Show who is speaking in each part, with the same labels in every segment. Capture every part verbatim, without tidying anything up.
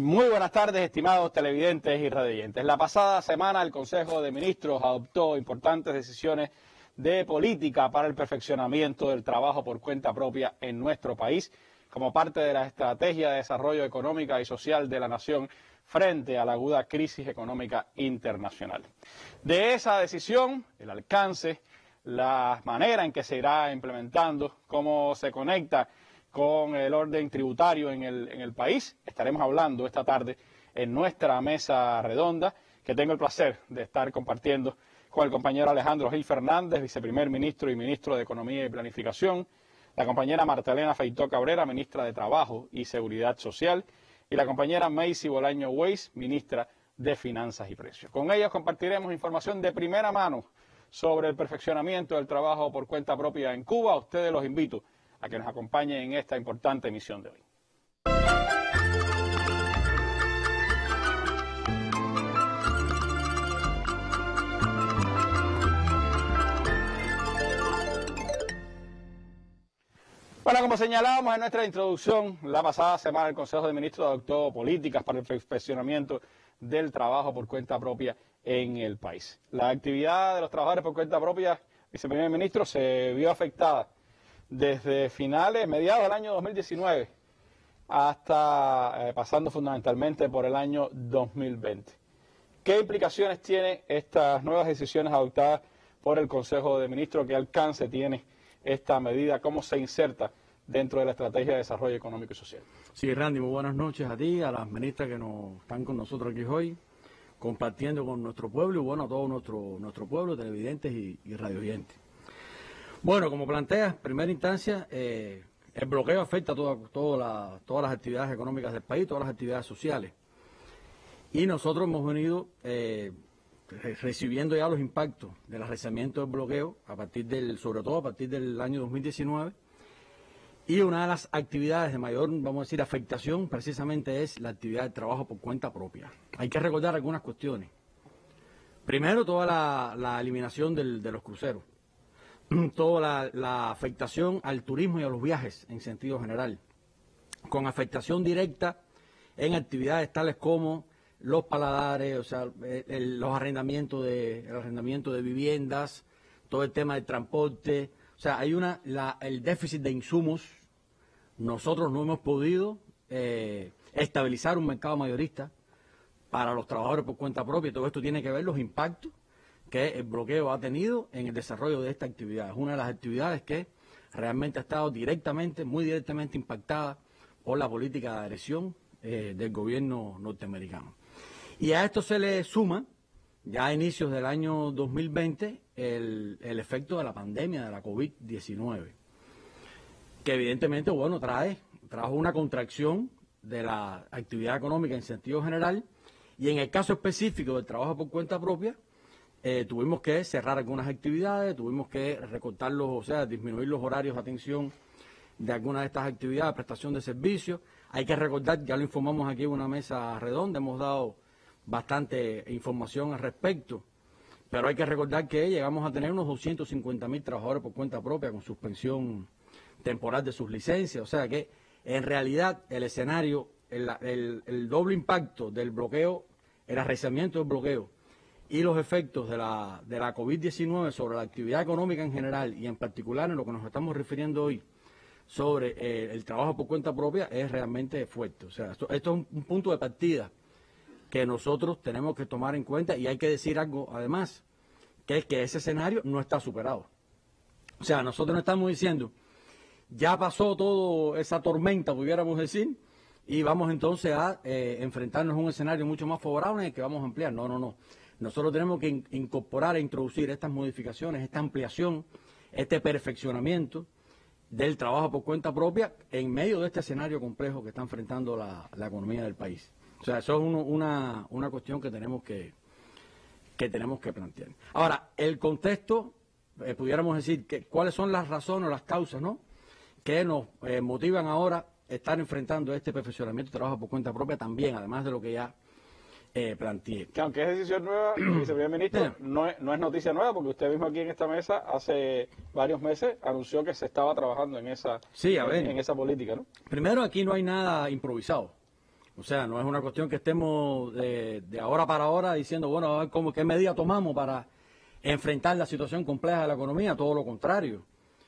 Speaker 1: Muy buenas tardes, estimados televidentes y radioyentes. La pasada semana el Consejo de Ministros adoptó importantes decisiones de política para el perfeccionamiento del trabajo por cuenta propia en nuestro país, como parte de la estrategia de desarrollo económica y social de la nación frente a la aguda crisis económica internacional. De esa decisión, el alcance, la manera en que se irá implementando, cómo se conecta con el orden tributario en el, en el país, estaremos hablando esta tarde en nuestra mesa redonda, que tengo el placer de estar compartiendo con el compañero Alejandro Gil Fernández, viceprimer ministro y ministro de Economía y Planificación, la compañera Martelena Feitó Cabrera, ministra de Trabajo y Seguridad Social, y la compañera Macy Bolaño Weiss, ministra de Finanzas y Precios. Con ellos compartiremos información de primera mano sobre el perfeccionamiento del trabajo por cuenta propia en Cuba. A ustedes los invito a que nos acompañen en esta importante emisión de hoy. Bueno, como señalábamos en nuestra introducción, la pasada semana el Consejo de Ministros adoptó políticas para el perfeccionamiento del trabajo por cuenta propia en el país. La actividad de los trabajadores por cuenta propia, viceprimer ministro, se vio afectada desde finales, mediados del año dos mil diecinueve hasta eh, pasando fundamentalmente por el año dos mil veinte. ¿Qué implicaciones tienen estas nuevas decisiones adoptadas por el Consejo de Ministros? ¿Qué alcance tiene esta medida? ¿Cómo se inserta dentro de la estrategia de desarrollo económico y social?
Speaker 2: Sí, Randy, muy buenas noches a ti, a las ministras que nos están con nosotros aquí hoy, compartiendo con nuestro pueblo y bueno, a todo nuestro, nuestro pueblo, televidentes y, y radioyentes. Bueno, como planteas, en primera instancia, eh, el bloqueo afecta a toda, toda la, todas las actividades económicas del país, todas las actividades sociales. Y nosotros hemos venido eh, recibiendo ya los impactos del arreciamiento del bloqueo, a partir del, sobre todo a partir del año dos mil diecinueve. Y una de las actividades de mayor, vamos a decir, afectación, precisamente es la actividad de trabajo por cuenta propia. Hay que recordar algunas cuestiones. Primero, toda la, la eliminación del, de los cruceros. Toda la, la afectación al turismo y a los viajes en sentido general, con afectación directa en actividades tales como los paladares, o sea, el, el, los arrendamientos de, el arrendamiento de viviendas, todo el tema del transporte. O sea, hay una la, el déficit de insumos. Nosotros no hemos podido eh, estabilizar un mercado mayorista para los trabajadores por cuenta propia. Todo esto tiene que ver los impactos que el bloqueo ha tenido en el desarrollo de esta actividad. Es una de las actividades que realmente ha estado directamente, muy directamente impactada por la política de agresión eh, del gobierno norteamericano. Y a esto se le suma, ya a inicios del año dos mil veinte, el, el efecto de la pandemia de la COVID diecinueve, que evidentemente, bueno, trae, trajo una contracción de la actividad económica en sentido general, y en el caso específico del trabajo por cuenta propia, Eh, tuvimos que cerrar algunas actividades, tuvimos que recortar los, o sea, disminuir los horarios de atención de algunas de estas actividades, prestación de servicios. Hay que recordar, ya lo informamos aquí en una mesa redonda, hemos dado bastante información al respecto, pero hay que recordar que llegamos a tener unos doscientos cincuenta mil trabajadores por cuenta propia con suspensión temporal de sus licencias. O sea que en realidad el escenario, el, el, el doble impacto del bloqueo, el arreciamiento del bloqueo, y los efectos de la, de la COVID diecinueve sobre la actividad económica en general y en particular en lo que nos estamos refiriendo hoy sobre eh, el trabajo por cuenta propia es realmente fuerte. O sea, esto, esto es un, un punto de partida que nosotros tenemos que tomar en cuenta, y hay que decir algo además, que es que ese escenario no está superado. O sea, nosotros no estamos diciendo, ya pasó toda esa tormenta, pudiéramos decir, y vamos entonces a eh, enfrentarnos a un escenario mucho más favorable en el que vamos a ampliar. No, no, no. Nosotros tenemos que in incorporar e introducir estas modificaciones, esta ampliación, este perfeccionamiento del trabajo por cuenta propia en medio de este escenario complejo que está enfrentando la, la economía del país. O sea, eso es uno, una, una cuestión que tenemos que, que tenemos que plantear. Ahora, el contexto, eh, pudiéramos decir, que cuáles son las razones o las causas, ¿no?, que nos eh, motivan ahora a estar enfrentando este perfeccionamiento de trabajo por cuenta propia también, además de lo que ya Eh, planteé.
Speaker 1: Que aunque es decisión nueva, viceprimer ministro, no es, no es noticia nueva, porque usted mismo aquí en esta mesa hace varios meses anunció que se estaba trabajando en esa,
Speaker 2: sí, a ver,
Speaker 1: en, en esa política, ¿no?
Speaker 2: Primero, aquí no hay nada improvisado. O sea, no es una cuestión que estemos de, de ahora para ahora diciendo, bueno, a ver cómo, qué medida tomamos para enfrentar la situación compleja de la economía, todo lo contrario.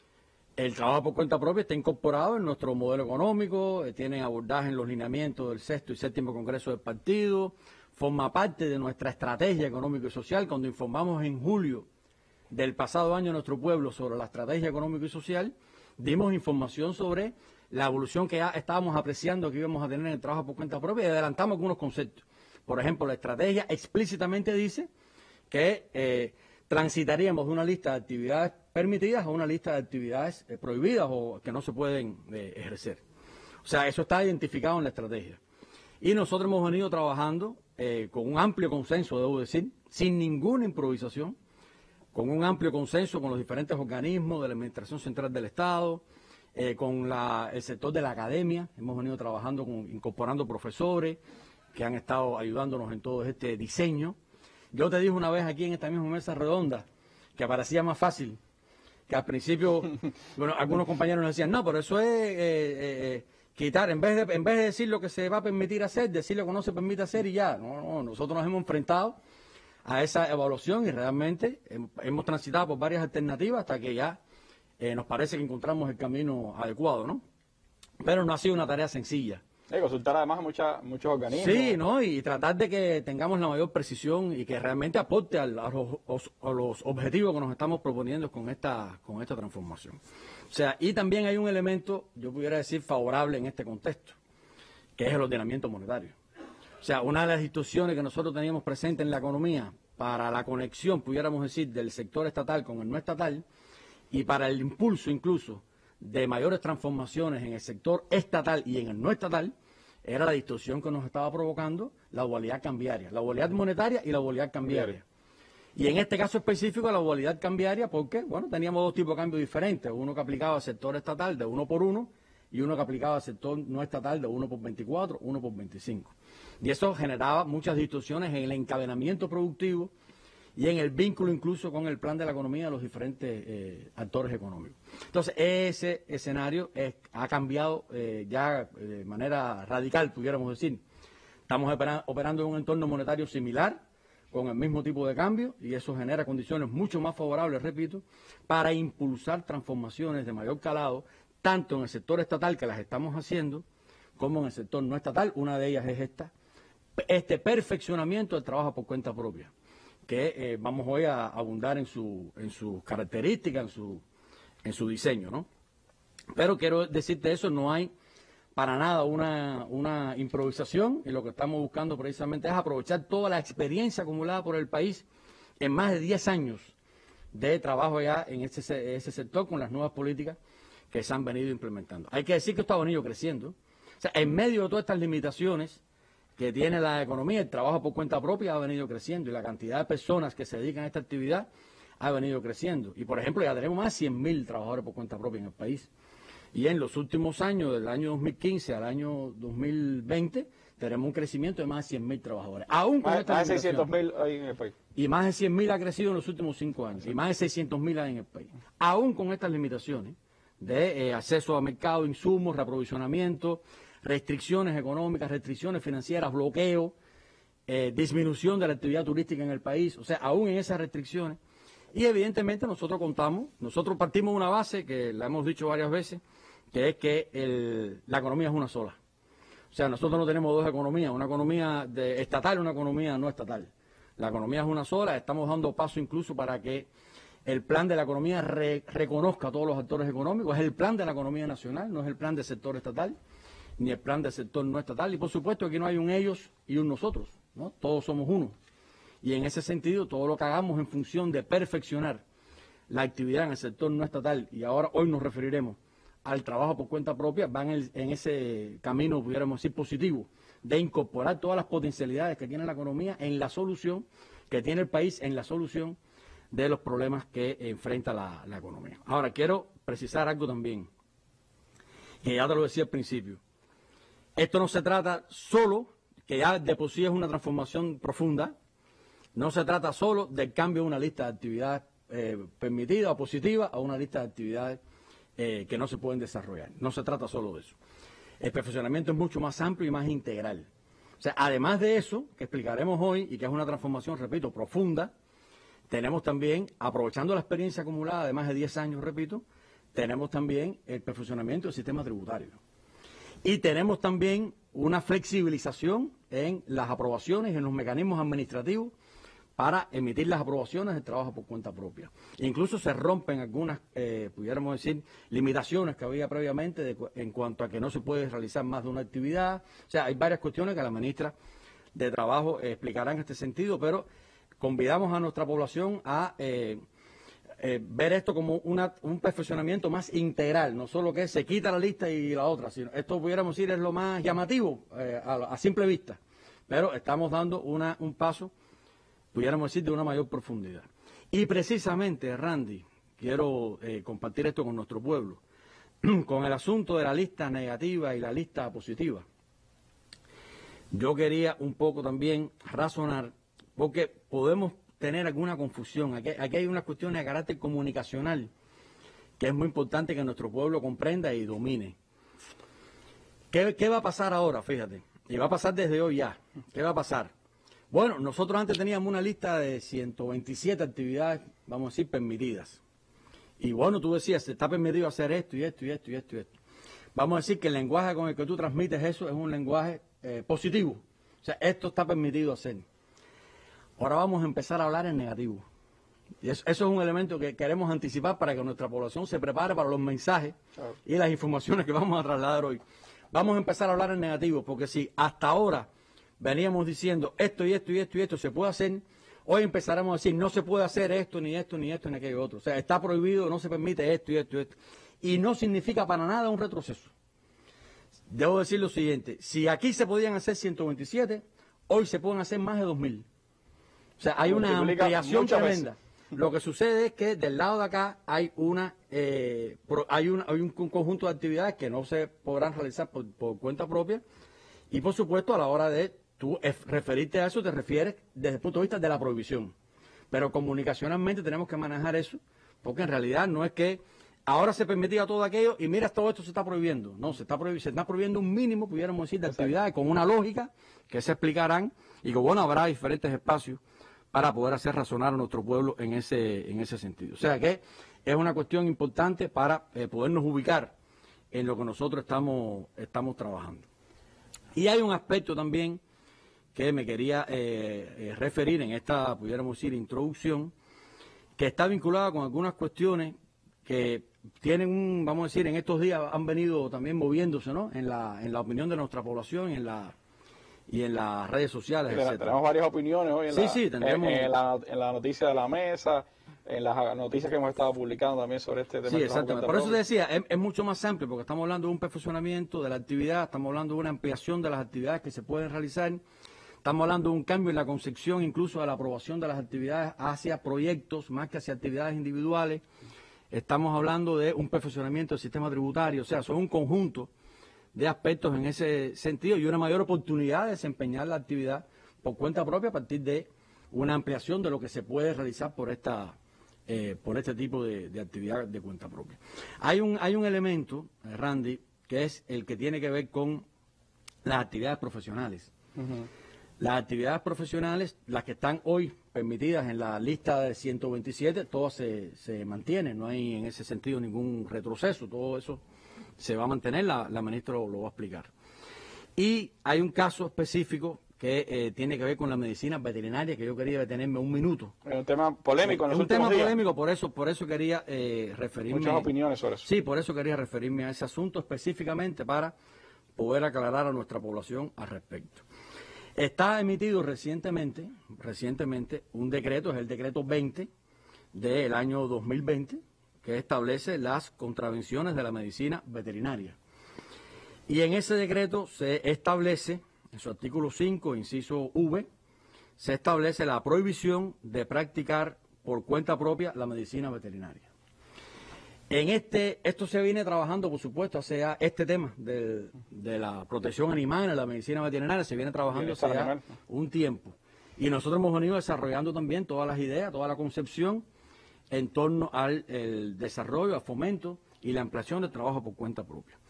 Speaker 2: El trabajo por cuenta propia está incorporado en nuestro modelo económico, eh, tiene abordaje en los lineamientos del sexto y séptimo Congreso del Partido, forma parte de nuestra estrategia económica y social. Cuando informamos en julio del pasado año a nuestro pueblo sobre la estrategia económica y social, dimos información sobre la evolución que ya estábamos apreciando que íbamos a tener en el trabajo por cuenta propia y adelantamos algunos conceptos. Por ejemplo, la estrategia explícitamente dice que eh, transitaríamos de una lista de actividades permitidas a una lista de actividades eh, prohibidas o que no se pueden eh, ejercer. O sea, eso está identificado en la estrategia. Y nosotros hemos venido trabajando eh, con un amplio consenso, debo decir, sin ninguna improvisación, con un amplio consenso con los diferentes organismos de la Administración Central del Estado, eh, con la, el sector de la academia. Hemos venido trabajando, con, incorporando profesores que han estado ayudándonos en todo este diseño. Yo te dije una vez aquí en esta misma mesa redonda que parecía más fácil, que al principio, bueno, algunos compañeros nos decían, no, pero eso es eh, eh, quitar, en vez, de, en vez de decir lo que se va a permitir hacer, decir lo que no se permite hacer y ya. No, no, nosotros nos hemos enfrentado a esa evaluación y realmente hemos transitado por varias alternativas hasta que ya eh, nos parece que encontramos el camino adecuado, ¿no? Pero no ha sido una tarea sencilla.
Speaker 1: Sí, consultar además a mucha, muchos organismos.
Speaker 2: Sí, ¿no? Y tratar de que tengamos la mayor precisión y que realmente aporte a los, a los objetivos que nos estamos proponiendo con esta, con esta transformación. O sea, y también hay un elemento, yo pudiera decir, favorable en este contexto, que es el ordenamiento monetario. O sea, una de las instituciones que nosotros teníamos presente en la economía para la conexión, pudiéramos decir, del sector estatal con el no estatal y para el impulso incluso de mayores transformaciones en el sector estatal y en el no estatal, era la distorsión que nos estaba provocando la dualidad cambiaria, la dualidad monetaria y la dualidad cambiaria. Y en este caso específico la dualidad cambiaria porque, bueno, teníamos dos tipos de cambios diferentes, uno que aplicaba al sector estatal de uno por uno y uno que aplicaba al sector no estatal de uno por veinticuatro, uno por veinticinco. Y eso generaba muchas distorsiones en el encadenamiento productivo y en el vínculo incluso con el plan de la economía de los diferentes eh, actores económicos. Entonces, ese escenario es, ha cambiado eh, ya de manera radical, pudiéramos decir. Estamos opera, operando en un entorno monetario similar, con el mismo tipo de cambio, y eso genera condiciones mucho más favorables, repito, para impulsar transformaciones de mayor calado, tanto en el sector estatal, que las estamos haciendo, como en el sector no estatal. Una de ellas es esta, este perfeccionamiento del trabajo por cuenta propia, que eh, vamos hoy a abundar en su en sus características, en su en su diseño, ¿no? Pero quiero decirte eso, no hay para nada una, una improvisación, y lo que estamos buscando precisamente es aprovechar toda la experiencia acumulada por el país en más de diez años de trabajo ya en ese, ese sector con las nuevas políticas que se han venido implementando. Hay que decir que esto ha venido creciendo. O sea, en medio de todas estas limitaciones que tiene la economía, el trabajo por cuenta propia ha venido creciendo y la cantidad de personas que se dedican a esta actividad ha venido creciendo. Y, por ejemplo, ya tenemos más de cien mil trabajadores por cuenta propia en el país. Y en los últimos años, del año dos mil quince al año dos mil veinte, tenemos un crecimiento de más de cien mil trabajadores. Aún con
Speaker 1: más, más de seiscientos mil hoy en el país.
Speaker 2: Y más de cien mil ha crecido en los últimos cinco años. Sí. Y más de seiscientos mil hay en el país. Aún con estas limitaciones de eh, acceso a mercado, insumos, reaprovisionamiento, restricciones económicas, restricciones financieras, bloqueo, eh, disminución de la actividad turística en el país, o sea, aún en esas restricciones. Y evidentemente nosotros contamos, nosotros partimos de una base que la hemos dicho varias veces, que es que el, la economía es una sola. O sea, nosotros no tenemos dos economías, una economía de estatal y una economía no estatal. La economía es una sola, estamos dando paso incluso para que el plan de la economía re, reconozca a todos los actores económicos, es el plan de la economía nacional, no es el plan del sector estatal, ni el plan del sector no estatal, y por supuesto aquí no hay un ellos y un nosotros, ¿no? Todos somos uno. Y en ese sentido, todo lo que hagamos en función de perfeccionar la actividad en el sector no estatal, y ahora hoy nos referiremos al trabajo por cuenta propia, van en, en ese camino, pudiéramos decir, positivo, de incorporar todas las potencialidades que tiene la economía en la solución, que tiene el país en la solución de los problemas que enfrenta la, la economía. Ahora, quiero precisar algo también, que ya te lo decía al principio. Esto no se trata solo, que ya de por sí es una transformación profunda, no se trata solo del cambio de una lista de actividades eh, permitidas o positivas a una lista de actividades eh, que no se pueden desarrollar. No se trata solo de eso. El perfeccionamiento es mucho más amplio y más integral. O sea, además de eso, que explicaremos hoy, y que es una transformación, repito, profunda, tenemos también, aprovechando la experiencia acumulada de más de diez años, repito, tenemos también el perfeccionamiento del sistema tributario. Y tenemos también una flexibilización en las aprobaciones, en los mecanismos administrativos para emitir las aprobaciones del trabajo por cuenta propia. Incluso se rompen algunas, eh, pudiéramos decir, limitaciones que había previamente de, en cuanto a que no se puede realizar más de una actividad. O sea, hay varias cuestiones que la ministra de Trabajo eh, explicará en este sentido, pero convidamos a nuestra población a eh, eh, ver esto como una, un perfeccionamiento más integral, no solo que se quita la lista y la otra, sino esto, pudiéramos decir, es lo más llamativo eh, a, a simple vista, pero estamos dando una, un paso, pudiéramos decir, de una mayor profundidad. Y precisamente, Randy, quiero eh, compartir esto con nuestro pueblo, con el asunto de la lista negativa y la lista positiva. Yo quería un poco también razonar, porque podemos tener alguna confusión. Aquí, aquí hay unas cuestiones de carácter comunicacional que es muy importante que nuestro pueblo comprenda y domine. ¿Qué, qué va a pasar ahora? Fíjate, y va a pasar desde hoy ya. ¿Qué va a pasar? Bueno, nosotros antes teníamos una lista de ciento veintisiete actividades, vamos a decir, permitidas. Y bueno, tú decías, se está permitido hacer esto y esto y esto y esto y esto. Vamos a decir que el lenguaje con el que tú transmites eso es un lenguaje eh, positivo. O sea, esto está permitido hacer. Ahora vamos a empezar a hablar en negativo. Y eso, eso es un elemento que queremos anticipar para que nuestra población se prepare para los mensajes claro. y las informaciones que vamos a trasladar hoy. Vamos a empezar a hablar en negativo, porque si hasta ahora veníamos diciendo esto y esto y esto y esto se puede hacer, hoy empezaremos a decir no se puede hacer esto, ni esto, ni esto, ni aquello otro. O sea, está prohibido, no se permite esto y esto y esto. Y no significa para nada un retroceso. Debo decir lo siguiente, si aquí se podían hacer ciento veintisiete, hoy se pueden hacer más de dos mil. O sea, hay una ampliación tremenda. Veces. Lo que sucede es que del lado de acá hay una eh, pro, hay, una, hay un conjunto de actividades que no se podrán realizar por, por cuenta propia y por supuesto a la hora de tú referirte a eso te refieres desde el punto de vista de la prohibición. Pero comunicacionalmente tenemos que manejar eso porque en realidad no es que ahora se permitía todo aquello y mira, todo esto se está prohibiendo. No, se está, prohibi se está prohibiendo un mínimo, pudiéramos decir, de actividades con una lógica que se explicarán y que bueno, habrá diferentes espacios para poder hacer razonar a nuestro pueblo en ese, en ese sentido. O sea que es una cuestión importante para eh, podernos ubicar en lo que nosotros estamos, estamos trabajando. Y hay un aspecto también que me quería eh, eh, referir en esta, pudiéramos decir, introducción, que está vinculada con algunas cuestiones que tienen un, vamos a decir, en estos días han venido también moviéndose, ¿no? En la, en la opinión de nuestra población, en la y en las redes sociales,
Speaker 1: sí, etcétera. Tenemos varias opiniones hoy en,
Speaker 2: sí,
Speaker 1: la,
Speaker 2: sí, tendremos...
Speaker 1: en, en, la, en la noticia de la mesa, en las noticias que hemos estado publicando también sobre este tema.
Speaker 2: Sí, exactamente. Por eso te decía, es, es mucho más amplio, porque estamos hablando de un perfeccionamiento de la actividad, estamos hablando de una ampliación de las actividades que se pueden realizar, estamos hablando de un cambio en la concepción incluso de la aprobación de las actividades hacia proyectos más que hacia actividades individuales, estamos hablando de un perfeccionamiento del sistema tributario, o sea, son un conjunto de aspectos en ese sentido y una mayor oportunidad de desempeñar la actividad por cuenta propia a partir de una ampliación de lo que se puede realizar por esta eh, por este tipo de, de actividad de cuenta propia. Hay un, hay un elemento, Randy, que es el que tiene que ver con las actividades profesionales. Uh-huh. Las actividades profesionales, las que están hoy permitidas en la lista de ciento veintisiete, todas se, se mantienen, no hay en ese sentido ningún retroceso, todo eso se va a mantener, la, la ministra lo, lo va a explicar. Y hay un caso específico que eh, tiene que ver con la medicina veterinaria, que yo quería detenerme un minuto.
Speaker 1: Es un tema polémico en los
Speaker 2: Es un tema
Speaker 1: días.
Speaker 2: polémico, por eso, por eso quería eh, referirme...
Speaker 1: Muchas opiniones sobre eso.
Speaker 2: Sí, por eso quería referirme a ese asunto específicamente para poder aclarar a nuestra población al respecto. Está emitido recientemente, recientemente un decreto, es el decreto veinte del año dos mil veinte, que establece las contravenciones de la medicina veterinaria. Y en ese decreto se establece, en su artículo cinco, inciso V, se establece la prohibición de practicar por cuenta propia la medicina veterinaria. En este, esto se viene trabajando, por supuesto, hacia este tema de, de la protección animal, de la medicina veterinaria, se viene trabajando hace ya un tiempo. Y nosotros hemos venido desarrollando también todas las ideas, toda la concepción en torno al el desarrollo, al fomento y la ampliación del trabajo por cuenta propia.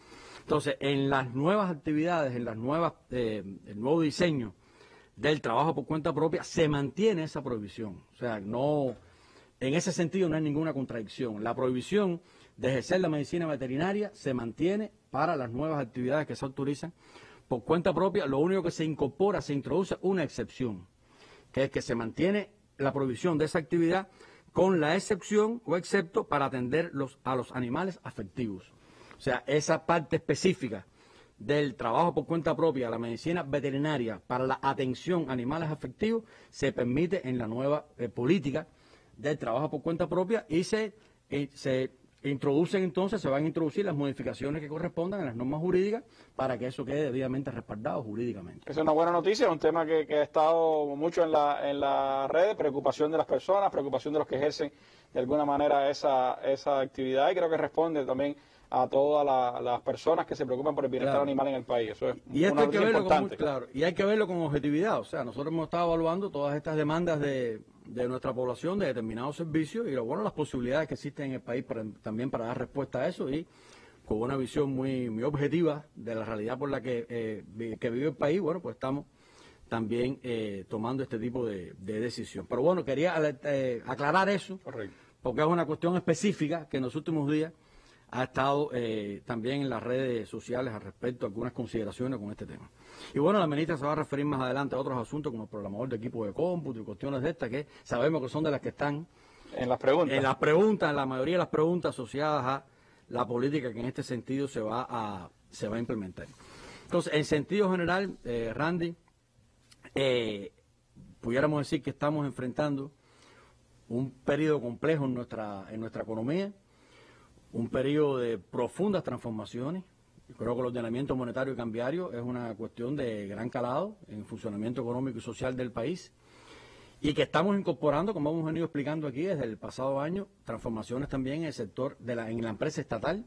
Speaker 2: Entonces, en las nuevas actividades, en las nuevas, eh, el nuevo diseño del trabajo por cuenta propia, se mantiene esa prohibición. O sea, no, en ese sentido no hay ninguna contradicción. La prohibición de ejercer la medicina veterinaria se mantiene para las nuevas actividades que se autorizan por cuenta propia. Lo único que se incorpora, se introduce una excepción, que es que se mantiene la prohibición de esa actividad con la excepción o excepto para atender los, a los animales afectivos. O sea, esa parte específica del trabajo por cuenta propia, la medicina veterinaria para la atención a animales afectivos, se permite en la nueva eh, política del trabajo por cuenta propia y se, eh, se introducen entonces, se van a introducir las modificaciones que correspondan en las normas jurídicas para que eso quede debidamente respaldado jurídicamente.
Speaker 1: Es una buena noticia, es un tema que, que ha estado mucho en la, en la red, preocupación de las personas, preocupación de los que ejercen de alguna manera esa, esa actividad, y creo que responde también a todas la, las personas que se preocupan por el bienestar
Speaker 2: claro.
Speaker 1: animal en el país. Eso es
Speaker 2: y
Speaker 1: una
Speaker 2: esto hay que verlo con,
Speaker 1: importante.
Speaker 2: claro, y hay que verlo con objetividad. O sea, nosotros hemos estado evaluando todas estas demandas de, de nuestra población de determinados servicios y lo bueno, las posibilidades que existen en el país para, también para dar respuesta a eso y con una visión muy, muy objetiva de la realidad por la que, eh, que vive el país. Bueno, pues estamos también eh, tomando este tipo de, de decisión. Pero bueno, quería eh, aclarar eso.
Speaker 1: Correcto.
Speaker 2: Porque es una cuestión específica que en los últimos días ha estado eh, también en las redes sociales al respecto a algunas consideraciones con este tema. Y bueno, la ministra se va a referir más adelante a otros asuntos como el programador de equipo de cómputo y cuestiones de estas que sabemos que son de las que están
Speaker 1: en las preguntas.
Speaker 2: En las preguntas, en la mayoría de las preguntas asociadas a la política que en este sentido se va a, se va a implementar. Entonces, en sentido general, eh, Randy, eh, pudiéramos decir que estamos enfrentando un periodo complejo en nuestra, en nuestra economía, un periodo de profundas transformaciones. Yo creo que el ordenamiento monetario y cambiario es una cuestión de gran calado en el funcionamiento económico y social del país y que estamos incorporando, como hemos venido explicando aquí desde el pasado año, transformaciones también en el sector, de la, en la empresa estatal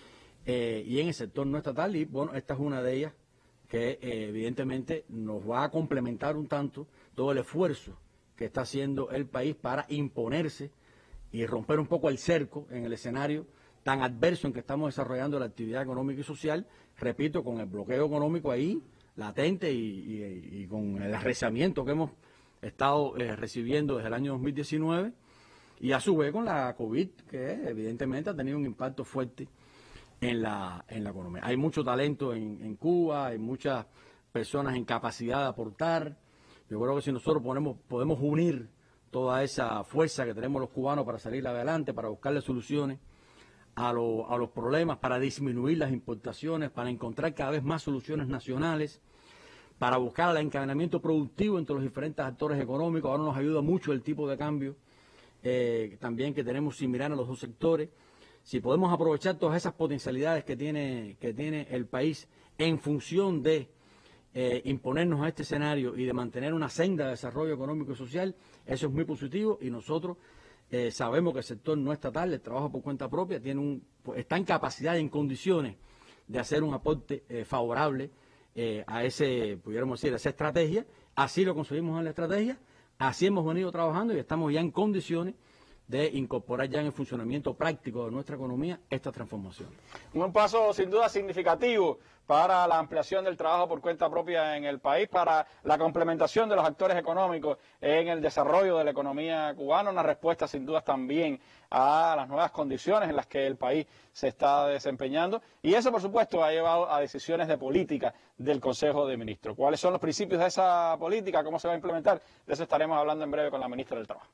Speaker 2: eh, y en el sector no estatal, y bueno, esta es una de ellas que eh, evidentemente nos va a complementar un tanto todo el esfuerzo que está haciendo el país para imponerse y romper un poco el cerco en el escenario tan adverso en que estamos desarrollando la actividad económica y social, repito, con el bloqueo económico ahí, latente, y, y, y con el arreciamiento que hemos estado eh, recibiendo desde el año dos mil diecinueve, y a su vez con la COVID, que evidentemente ha tenido un impacto fuerte en la, en la economía. Hay mucho talento en, en Cuba, hay muchas personas en capacidad de aportar. Yo creo que si nosotros ponemos, podemos unir toda esa fuerza que tenemos los cubanos para salir adelante, para buscarle soluciones a, lo, a los problemas, para disminuir las importaciones, para encontrar cada vez más soluciones nacionales, para buscar el encadenamiento productivo entre los diferentes actores económicos. Ahora nos ayuda mucho el tipo de cambio eh, también que tenemos similar a los dos sectores. Si podemos aprovechar todas esas potencialidades que tiene, que tiene el país en función de eh, imponernos a este escenario y de mantener una senda de desarrollo económico y social, eso es muy positivo, y nosotros eh, sabemos que el sector no estatal, el trabajo por cuenta propia, tiene un, está en capacidad y en condiciones de hacer un aporte eh, favorable eh, a ese, pudiéramos decir, a esa estrategia. Así lo conseguimos en la estrategia, así hemos venido trabajando y estamos ya en condiciones de incorporar ya en el funcionamiento práctico de nuestra economía esta transformación.
Speaker 1: Un paso sin duda significativo para la ampliación del trabajo por cuenta propia en el país, para la complementación de los actores económicos en el desarrollo de la economía cubana, una respuesta sin duda también a las nuevas condiciones en las que el país se está desempeñando, y eso por supuesto ha llevado a decisiones de política del Consejo de Ministros. ¿Cuáles son los principios de esa política? ¿Cómo se va a implementar? De eso estaremos hablando en breve con la ministra del Trabajo.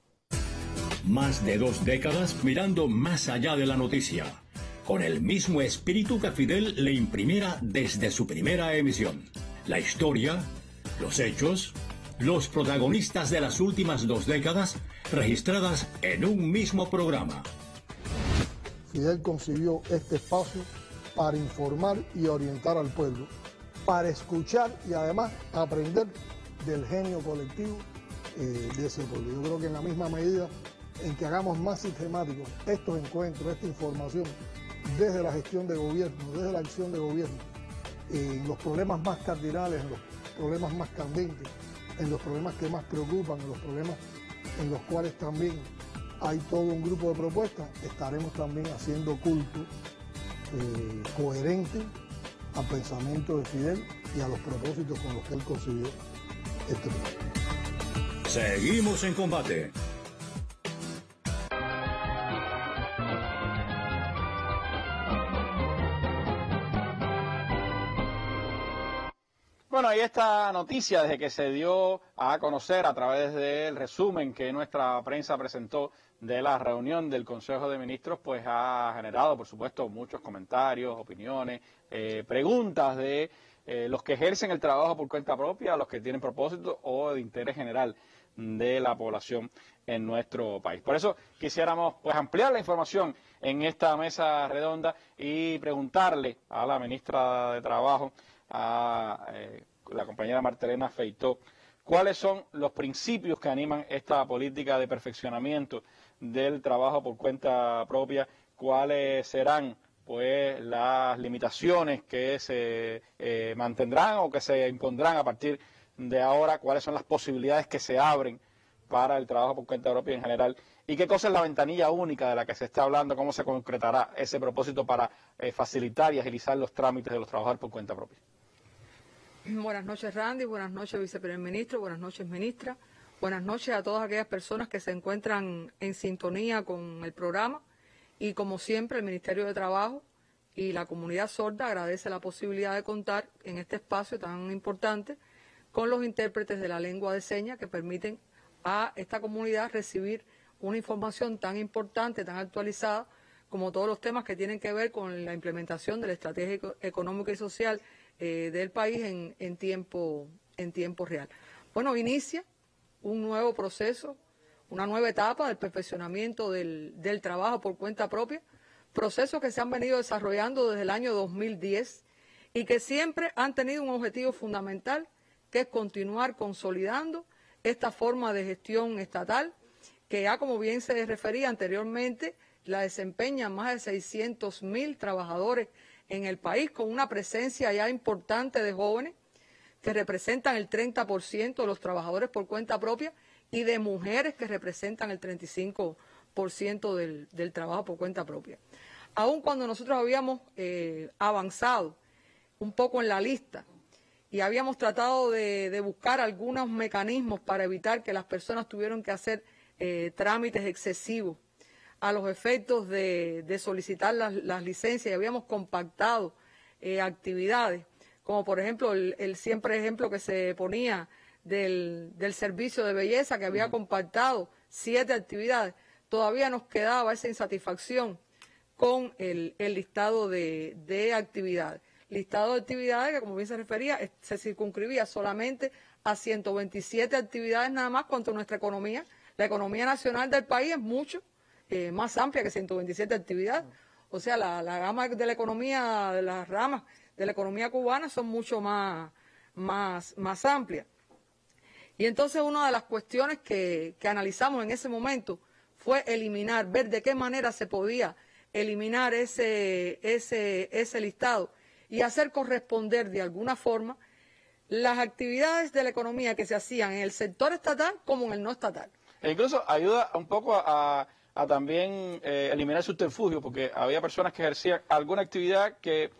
Speaker 3: Más de dos décadas mirando más allá de la noticia, con el mismo espíritu que Fidel le imprimiera desde su primera emisión. La historia, los hechos, los protagonistas de las últimas dos décadas registradas en un mismo programa.
Speaker 4: Fidel concibió este espacio para informar y orientar al pueblo, para escuchar y además aprender del genio colectivo eh, de ese pueblo. Yo creo que en la misma medida en que hagamos más sistemáticos estos encuentros, esta información, desde la gestión de gobierno, desde la acción de gobierno, en los problemas más cardinales, en los problemas más candentes, en los problemas que más preocupan, en los problemas en los cuales también hay todo un grupo de propuestas, estaremos también haciendo culto eh, coherente al pensamiento de Fidel y a los propósitos con los que él concibió este país.
Speaker 3: Seguimos en combate.
Speaker 1: Bueno, y esta noticia, desde que se dio a conocer a través del resumen que nuestra prensa presentó de la reunión del Consejo de Ministros, pues ha generado, por supuesto, muchos comentarios, opiniones, eh, preguntas de eh, los que ejercen el trabajo por cuenta propia, los que tienen propósito o de interés general de la población en nuestro país. Por eso quisiéramos pues ampliar la información en esta mesa redonda y preguntarle a la ministra de Trabajo, a eh, la compañera Martelena Feitó, cuáles son los principios que animan esta política de perfeccionamiento del trabajo por cuenta propia, cuáles serán pues las limitaciones que se eh, mantendrán o que se impondrán a partir de ahora, cuáles son las posibilidades que se abren para el trabajo por cuenta propia en general y qué cosa es la ventanilla única de la que se está hablando, cómo se concretará ese propósito para eh, facilitar y agilizar los trámites de los trabajadores por cuenta propia.
Speaker 5: Buenas noches, Randy. Buenas noches, viceprimer ministro. Buenas noches, ministra. Buenas noches a todas aquellas personas que se encuentran en sintonía con el programa. Y como siempre, el Ministerio de Trabajo y la comunidad sorda agradece la posibilidad de contar en este espacio tan importante con los intérpretes de la lengua de señas que permiten a esta comunidad recibir una información tan importante, tan actualizada, como todos los temas que tienen que ver con la implementación de la estrategia económica y social Eh, del país en, en, tiempo, en tiempo real. Bueno, inicia un nuevo proceso, una nueva etapa del perfeccionamiento del, del trabajo por cuenta propia, procesos que se han venido desarrollando desde el año dos mil diez y que siempre han tenido un objetivo fundamental, que es continuar consolidando esta forma de gestión estatal, que ya como bien se refería anteriormente, la desempeñan más de seiscientos mil trabajadores en el país, con una presencia ya importante de jóvenes que representan el treinta por ciento de los trabajadores por cuenta propia y de mujeres que representan el treinta y cinco por ciento del, del trabajo por cuenta propia. Aun cuando nosotros habíamos eh, avanzado un poco en la lista y habíamos tratado de, de buscar algunos mecanismos para evitar que las personas tuvieran que hacer eh, trámites excesivos a los efectos de, de solicitar las, las licencias, y habíamos compactado eh, actividades, como por ejemplo el, el siempre ejemplo que se ponía del, del servicio de belleza, que había compactado siete actividades. Todavía nos quedaba esa insatisfacción con el, el listado de, de actividades. Listado de actividades que, como bien se refería, se circunscribía solamente a ciento veintisiete actividades nada más, cuanto nuestra economía, la economía nacional del país es mucho Eh, más amplia que ciento veintisiete actividades. O sea, la, la gama de la economía, de las ramas de la economía cubana son mucho más, más, más amplias. Y entonces una de las cuestiones que, que analizamos en ese momento fue eliminar, ver de qué manera se podía eliminar ese, ese, ese listado y hacer corresponder de alguna forma las actividades de la economía que se hacían en el sector estatal como en el no estatal.
Speaker 1: E incluso ayuda un poco a... a... a también eh, eliminar subterfugios, porque había personas que ejercían alguna actividad que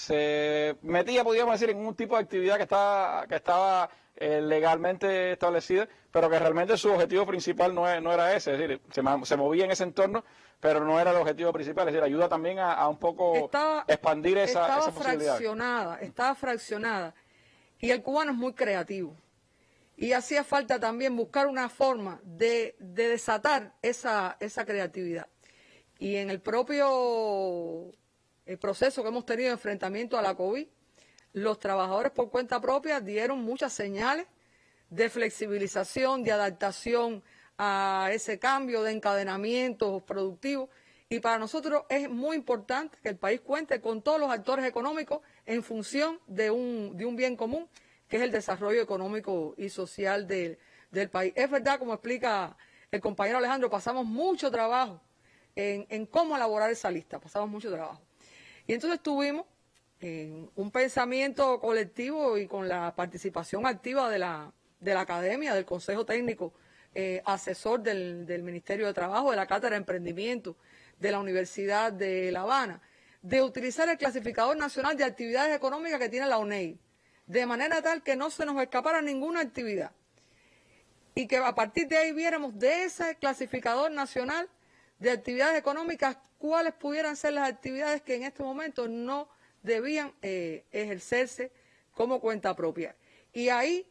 Speaker 1: se metía, podríamos decir, en un tipo de actividad que estaba, que estaba eh, legalmente establecida, pero que realmente su objetivo principal no, es, no era ese, es decir, se, se movía en ese entorno, pero no era el objetivo principal, es decir, ayuda también a, a un poco
Speaker 5: estaba,
Speaker 1: expandir esa,
Speaker 5: estaba
Speaker 1: esa posibilidad.
Speaker 5: Fraccionada, estaba fraccionada, y el cubano es muy creativo. Y hacía falta también buscar una forma de, de desatar esa, esa creatividad. Y en el propio el proceso que hemos tenido de enfrentamiento a la COVID, los trabajadores por cuenta propia dieron muchas señales de flexibilización, de adaptación a ese cambio, de encadenamientos productivos. Y para nosotros es muy importante que el país cuente con todos los actores económicos en función de un, de un bien común, que es el desarrollo económico y social de, del país. Es verdad, como explica el compañero Alejandro, pasamos mucho trabajo en, en cómo elaborar esa lista, pasamos mucho trabajo. Y entonces tuvimos eh, un pensamiento colectivo y con la participación activa de la, de la academia, del Consejo Técnico eh, Asesor del, del Ministerio de Trabajo, de la Cátedra de Emprendimiento de la Universidad de La Habana, de utilizar el clasificador nacional de actividades económicas que tiene la UNEID, de manera tal que no se nos escapara ninguna actividad y que a partir de ahí viéramos de ese clasificador nacional de actividades económicas cuáles pudieran ser las actividades que en este momento no debían eh, ejercerse como cuenta propia. Y ahí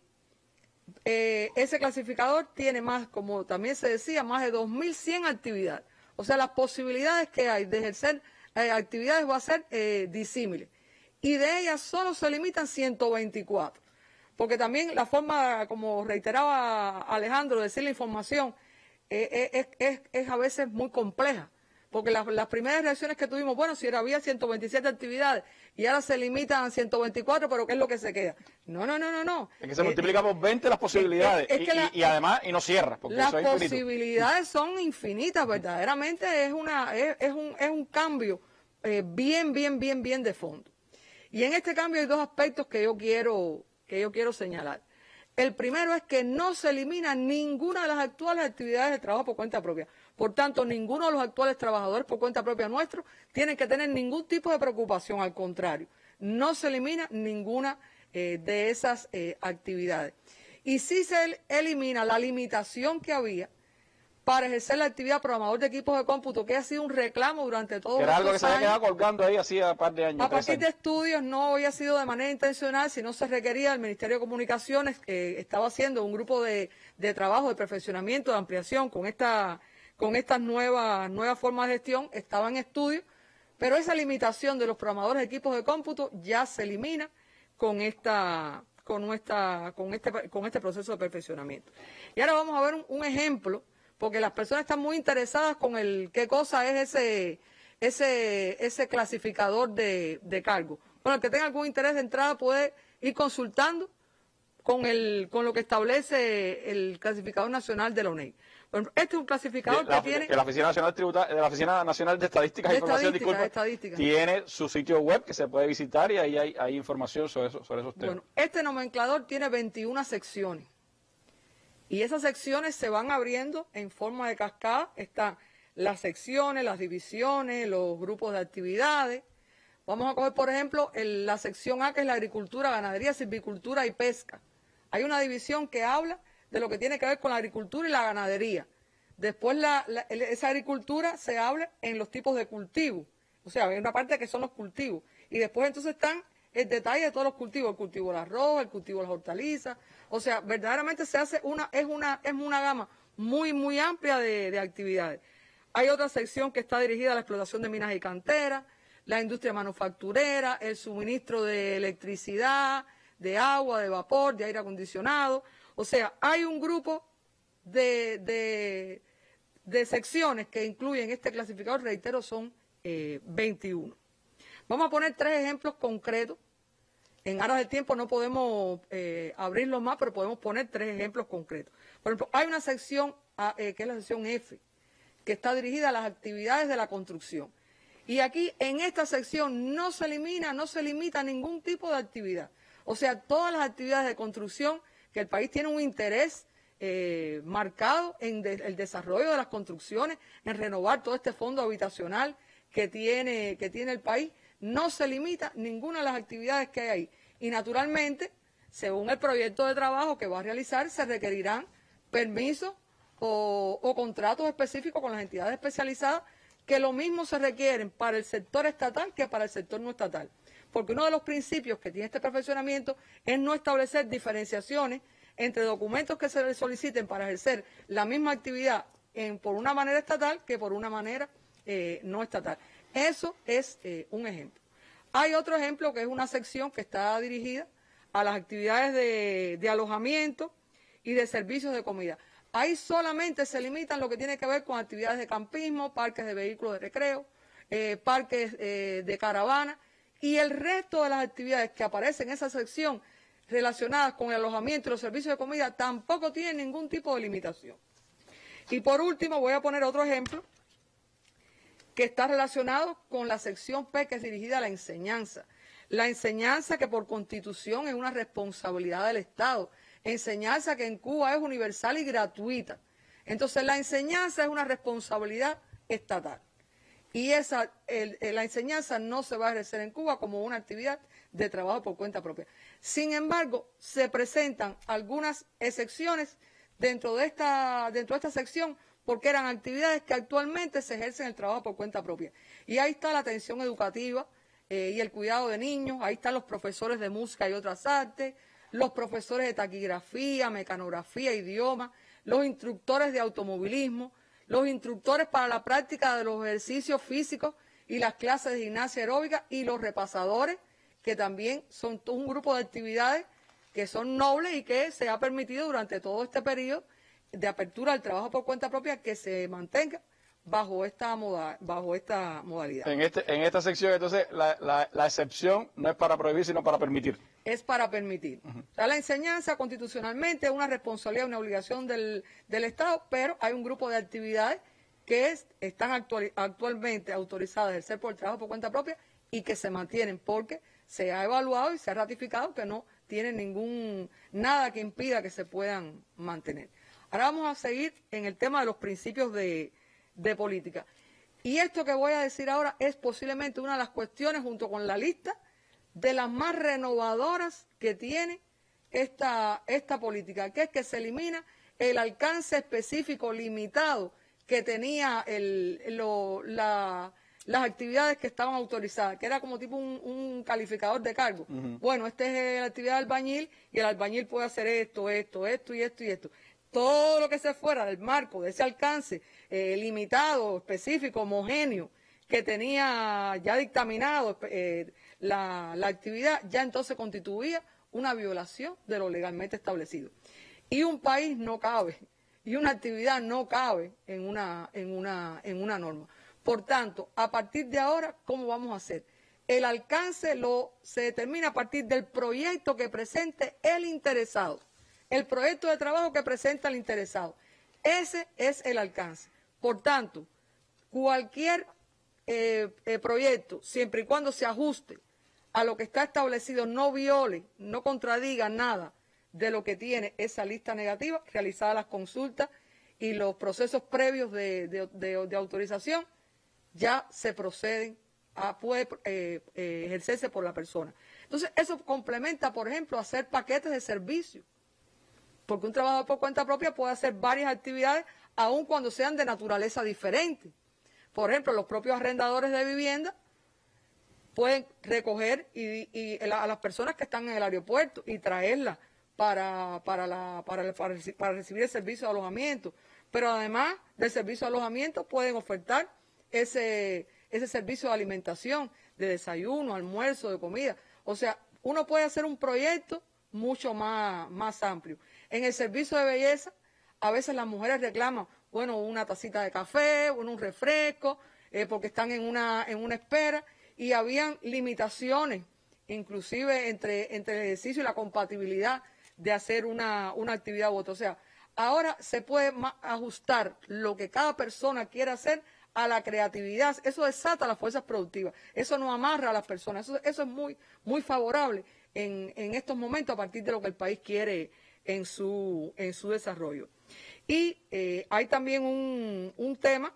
Speaker 5: eh, ese clasificador tiene más, como también se decía, más de dos mil cien actividades. O sea, las posibilidades que hay de ejercer eh, actividades va a ser eh, disímiles. Y de ellas solo se limitan ciento veinticuatro. Porque también la forma, como reiteraba Alejandro, de decir la información eh, es, es, es a veces muy compleja. Porque las, las primeras reacciones que tuvimos, bueno, si era, había ciento veintisiete actividades y ahora se limitan a ciento veinticuatro, pero ¿qué es lo que se queda? No, no, no, no, no.
Speaker 1: Es que se eh, multiplica por veinte las posibilidades es, es, es y, la, y, y además y no cierra. Porque
Speaker 5: las
Speaker 1: eso es
Speaker 5: posibilidades son infinitas, verdaderamente es, una, es, es, un, es un cambio eh, bien, bien, bien, bien de fondo. Y en este cambio hay dos aspectos que yo quiero, que yo quiero señalar. El primero es que no se elimina ninguna de las actuales actividades de trabajo por cuenta propia. Por tanto, ninguno de los actuales trabajadores por cuenta propia nuestros tienen que tener ningún tipo de preocupación. Al contrario, no se elimina ninguna eh, de esas eh, actividades. Y sí se elimina la limitación que había para ejercer la actividad programador de equipos de cómputo, que ha sido un reclamo durante todos estos años.
Speaker 1: Era algo que se había quedado colgando ahí hacía un par de años.
Speaker 5: A partir de estudios no había sido de manera intencional, sino se requería el Ministerio de Comunicaciones, que estaba haciendo un grupo de, de trabajo, de perfeccionamiento, de ampliación con esta, con estas nuevas, nuevas formas de gestión, estaba en estudio, pero esa limitación de los programadores de equipos de cómputo ya se elimina con esta, con nuestra, con este, con este proceso de perfeccionamiento. Y ahora vamos a ver un, un ejemplo, porque las personas están muy interesadas con el qué cosa es ese, ese, ese clasificador de, de cargo. Bueno, el que tenga algún interés de entrada puede ir consultando con, el, con lo que establece el clasificador nacional de la UNEID. Bueno, este es un clasificador
Speaker 1: la,
Speaker 5: que tiene...
Speaker 1: Que la Oficina Nacional Tributa, la Oficina Nacional de Estadísticas
Speaker 5: de
Speaker 1: e Información,
Speaker 5: estadística,
Speaker 1: disculpa,
Speaker 5: estadística.
Speaker 1: tiene su sitio web que se puede visitar y ahí hay, hay información sobre, eso, sobre esos temas.
Speaker 5: Bueno, este nomenclador tiene veintiuna secciones. Y esas secciones se van abriendo en forma de cascada. Están las secciones, las divisiones, los grupos de actividades. Vamos a coger, por ejemplo, el, la sección A, que es la agricultura, ganadería, silvicultura y pesca. Hay una división que habla de lo que tiene que ver con la agricultura y la ganadería. Después la, la, esa agricultura se habla en los tipos de cultivo. O sea, hay una parte que son los cultivos. Y después entonces están el detalle de todos los cultivos, el cultivo del arroz, el cultivo de las hortalizas. O sea, verdaderamente se hace una, es una, es una gama muy, muy amplia de, de actividades. Hay otra sección que está dirigida a la explotación de minas y canteras, la industria manufacturera, el suministro de electricidad, de agua, de vapor, de aire acondicionado. O sea, hay un grupo de, de, de secciones que incluyen este clasificador, reitero, son eh, veintiuno. Vamos a poner tres ejemplos concretos. En aras del tiempo no podemos eh, abrirlos más, pero podemos poner tres ejemplos concretos. Por ejemplo, hay una sección, eh, que es la sección F, que está dirigida a las actividades de la construcción. Y aquí, en esta sección, no se elimina, no se limita ningún tipo de actividad. O sea, todas las actividades de construcción, que el país tiene un interés eh, marcado en de, el desarrollo de las construcciones, en renovar todo este fondo habitacional que tiene, que tiene el país, no se limita ninguna de las actividades que hay ahí. Y naturalmente, según el proyecto de trabajo que va a realizar, se requerirán permisos o, o contratos específicos con las entidades especializadas, que lo mismo se requieren para el sector estatal que para el sector no estatal. Porque uno de los principios que tiene este perfeccionamiento es no establecer diferenciaciones entre documentos que se le soliciten para ejercer la misma actividad en, por una manera estatal que por una manera eh, no estatal. Eso es eh, un ejemplo. Hay otro ejemplo que es una sección que está dirigida a las actividades de, de alojamiento y de servicios de comida. Ahí solamente se limitan lo que tiene que ver con actividades de campismo, parques de vehículos de recreo, eh, parques eh, de caravana, y el resto de las actividades que aparecen en esa sección relacionadas con el alojamiento y los servicios de comida tampoco tienen ningún tipo de limitación. Y por último voy a poner otro ejemplo que está relacionado con la sección P, que es dirigida a la enseñanza. La enseñanza, que por constitución es una responsabilidad del Estado. Enseñanza que en Cuba es universal y gratuita. Entonces la enseñanza es una responsabilidad estatal. y esa el, el, la enseñanza no se va a ejercer en Cuba como una actividad de trabajo por cuenta propia. Sin embargo, se presentan algunas excepciones dentro de esta, dentro de esta sección, porque eran actividades que actualmente se ejercen el trabajo por cuenta propia. Y ahí está la atención educativa eh, y el cuidado de niños, ahí están los profesores de música y otras artes, los profesores de taquigrafía, mecanografía, idioma, los instructores de automovilismo, los instructores para la práctica de los ejercicios físicos y las clases de gimnasia aeróbica y los repasadores, que también son un grupo de actividades que son nobles y que se ha permitido durante todo este periodo de apertura al trabajo por cuenta propia que se mantenga bajo esta moda, bajo esta modalidad.
Speaker 1: En este en esta sección, entonces, la, la, la excepción no es para prohibir, sino para permitir.
Speaker 5: Es para permitir. Uh-huh. O sea, la enseñanza constitucionalmente es una responsabilidad, una obligación del, del Estado, pero hay un grupo de actividades que es, están actual, actualmente autorizadas a ejercer por el trabajo por cuenta propia y que se mantienen porque se ha evaluado y se ha ratificado que no tienen ningún nada que impida que se puedan mantener. Ahora vamos a seguir en el tema de los principios de, de política. Y esto que voy a decir ahora es posiblemente una de las cuestiones, junto con la lista, de las más renovadoras que tiene esta, esta política, que es que se elimina el alcance específico limitado que tenía el, lo, la, las actividades que estaban autorizadas, que era como tipo un, un calificador de cargo. Uh-huh. Bueno, esta es la actividad del albañil y el albañil puede hacer esto, esto, esto y esto y esto. Todo lo que se fuera del marco de ese alcance eh, limitado, específico, homogéneo, que tenía ya dictaminado eh, la, la actividad, ya entonces constituía una violación de lo legalmente establecido. Y un país no cabe, y una actividad no cabe en una, en una, en una norma. Por tanto, a partir de ahora, ¿cómo vamos a hacer? El alcance lo, se determina a partir del proyecto que presente el interesado. El proyecto de trabajo que presenta el interesado. Ese es el alcance. Por tanto, cualquier eh, eh, proyecto, siempre y cuando se ajuste a lo que está establecido, no viole, no contradiga nada de lo que tiene esa lista negativa, realizadas las consultas y los procesos previos de, de, de, de autorización, ya se proceden a puede eh, eh, ejercerse por la persona. Entonces, eso complementa, por ejemplo, hacer paquetes de servicio. Porque un trabajador por cuenta propia puede hacer varias actividades, aun cuando sean de naturaleza diferente. Por ejemplo, los propios arrendadores de vivienda pueden recoger y, y a las personas que están en el aeropuerto y traerlas para, para, la, para, para, para recibir el servicio de alojamiento. Pero además del servicio de alojamiento pueden ofertar ese, ese servicio de alimentación, de desayuno, almuerzo, de comida. O sea, uno puede hacer un proyecto mucho más, más amplio. En el servicio de belleza, a veces las mujeres reclaman, bueno, una tacita de café, bueno, un refresco, eh, porque están en una, en una espera, y habían limitaciones, inclusive entre, entre el ejercicio y la compatibilidad de hacer una, una actividad u otra. O sea, ahora se puede ajustar lo que cada persona quiera hacer a la creatividad. Eso desata las fuerzas productivas, eso no amarra a las personas, eso, eso es muy, muy favorable en, en estos momentos a partir de lo que el país quiere en su, en su desarrollo. Y eh, hay también un, un tema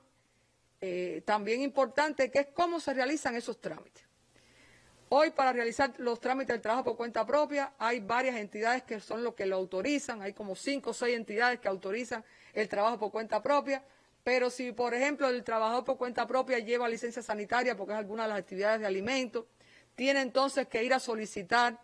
Speaker 5: eh, también importante, que es cómo se realizan esos trámites. Hoy, para realizar los trámites del trabajo por cuenta propia, hay varias entidades que son los que lo autorizan, hay como cinco o seis entidades que autorizan el trabajo por cuenta propia, pero si, por ejemplo, el trabajador por cuenta propia lleva licencia sanitaria porque es alguna de las actividades de alimentos, tiene entonces que ir a solicitar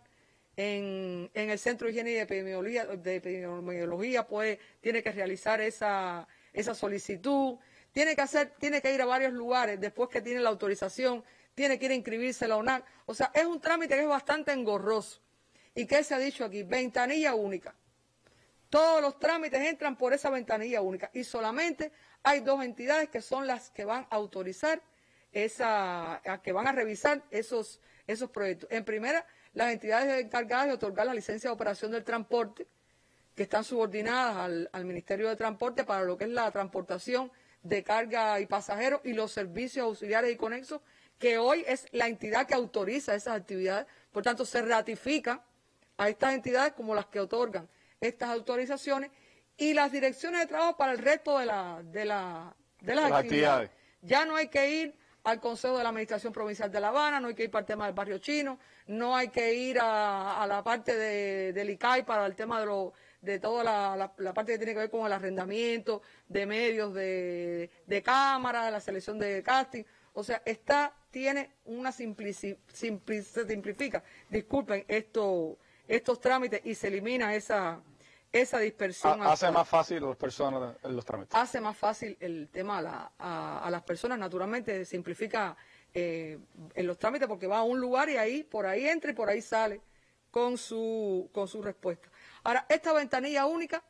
Speaker 5: En, en el Centro de Higiene y de Epidemiología, de epidemiología puede, tiene que realizar esa, esa solicitud, tiene que hacer, tiene que ir a varios lugares, después que tiene la autorización, tiene que ir a inscribirse a la ONAC. O sea, es un trámite que es bastante engorroso. ¿Y qué se ha dicho aquí? Ventanilla única. Todos los trámites entran por esa ventanilla única y solamente hay dos entidades que son las que van a autorizar, esa, a que van a revisar esos, esos proyectos. En primera, las entidades encargadas de otorgar la licencia de operación del transporte, que están subordinadas al, al Ministerio de Transporte para lo que es la transportación de carga y pasajeros y los servicios auxiliares y conexos, que hoy es la entidad que autoriza esas actividades. Por tanto, se ratifican a estas entidades como las que otorgan estas autorizaciones, y las direcciones de trabajo para el resto de, la, de, la, de las, las actividades. actividades. Ya no hay que ir al Consejo de la Administración Provincial de La Habana, no hay que ir para el tema del barrio chino, no hay que ir a, a la parte de, del I C A I para el tema de, lo, de toda la, la, la parte que tiene que ver con el arrendamiento de medios, de, de cámara, de la selección de casting. O sea, está, tiene una simplici, simpli, se simplifica, disculpen, esto, estos trámites y se elimina esa... esa dispersión.
Speaker 1: Hace actual. más fácil a las personas los trámites.
Speaker 5: Hace más fácil el tema a, la, a, a las personas, naturalmente simplifica eh, en los trámites porque va a un lugar y ahí, por ahí entra y por ahí sale con su, con su respuesta. Ahora, esta ventanilla única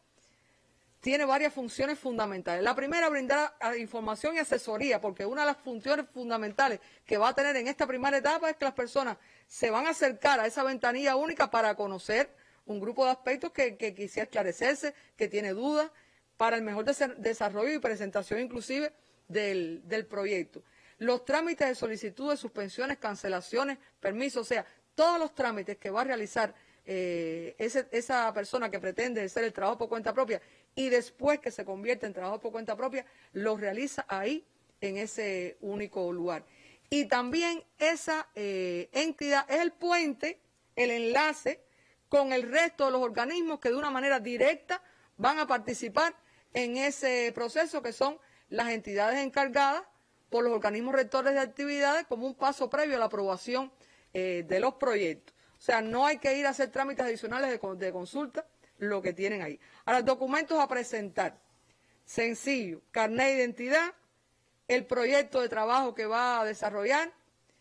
Speaker 5: tiene varias funciones fundamentales. La primera, brindar información y asesoría, porque una de las funciones fundamentales que va a tener en esta primera etapa es que las personas se van a acercar a esa ventanilla única para conocer un grupo de aspectos que, que quisiera esclarecerse, que tiene dudas, para el mejor desarrollo y presentación inclusive del, del proyecto. Los trámites de solicitud de suspensiones, cancelaciones, permisos, o sea, todos los trámites que va a realizar eh, ese, esa persona que pretende hacer el trabajo por cuenta propia y después que se convierte en trabajo por cuenta propia, los realiza ahí, en ese único lugar. Y también esa eh, entidad es el puente, el enlace, con el resto de los organismos que de una manera directa van a participar en ese proceso, que son las entidades encargadas por los organismos rectores de actividades como un paso previo a la aprobación eh, de los proyectos. O sea, no hay que ir a hacer trámites adicionales de, de consulta, lo que tienen ahí. Ahora, documentos a presentar. Sencillo, carnet de identidad, el proyecto de trabajo que va a desarrollar,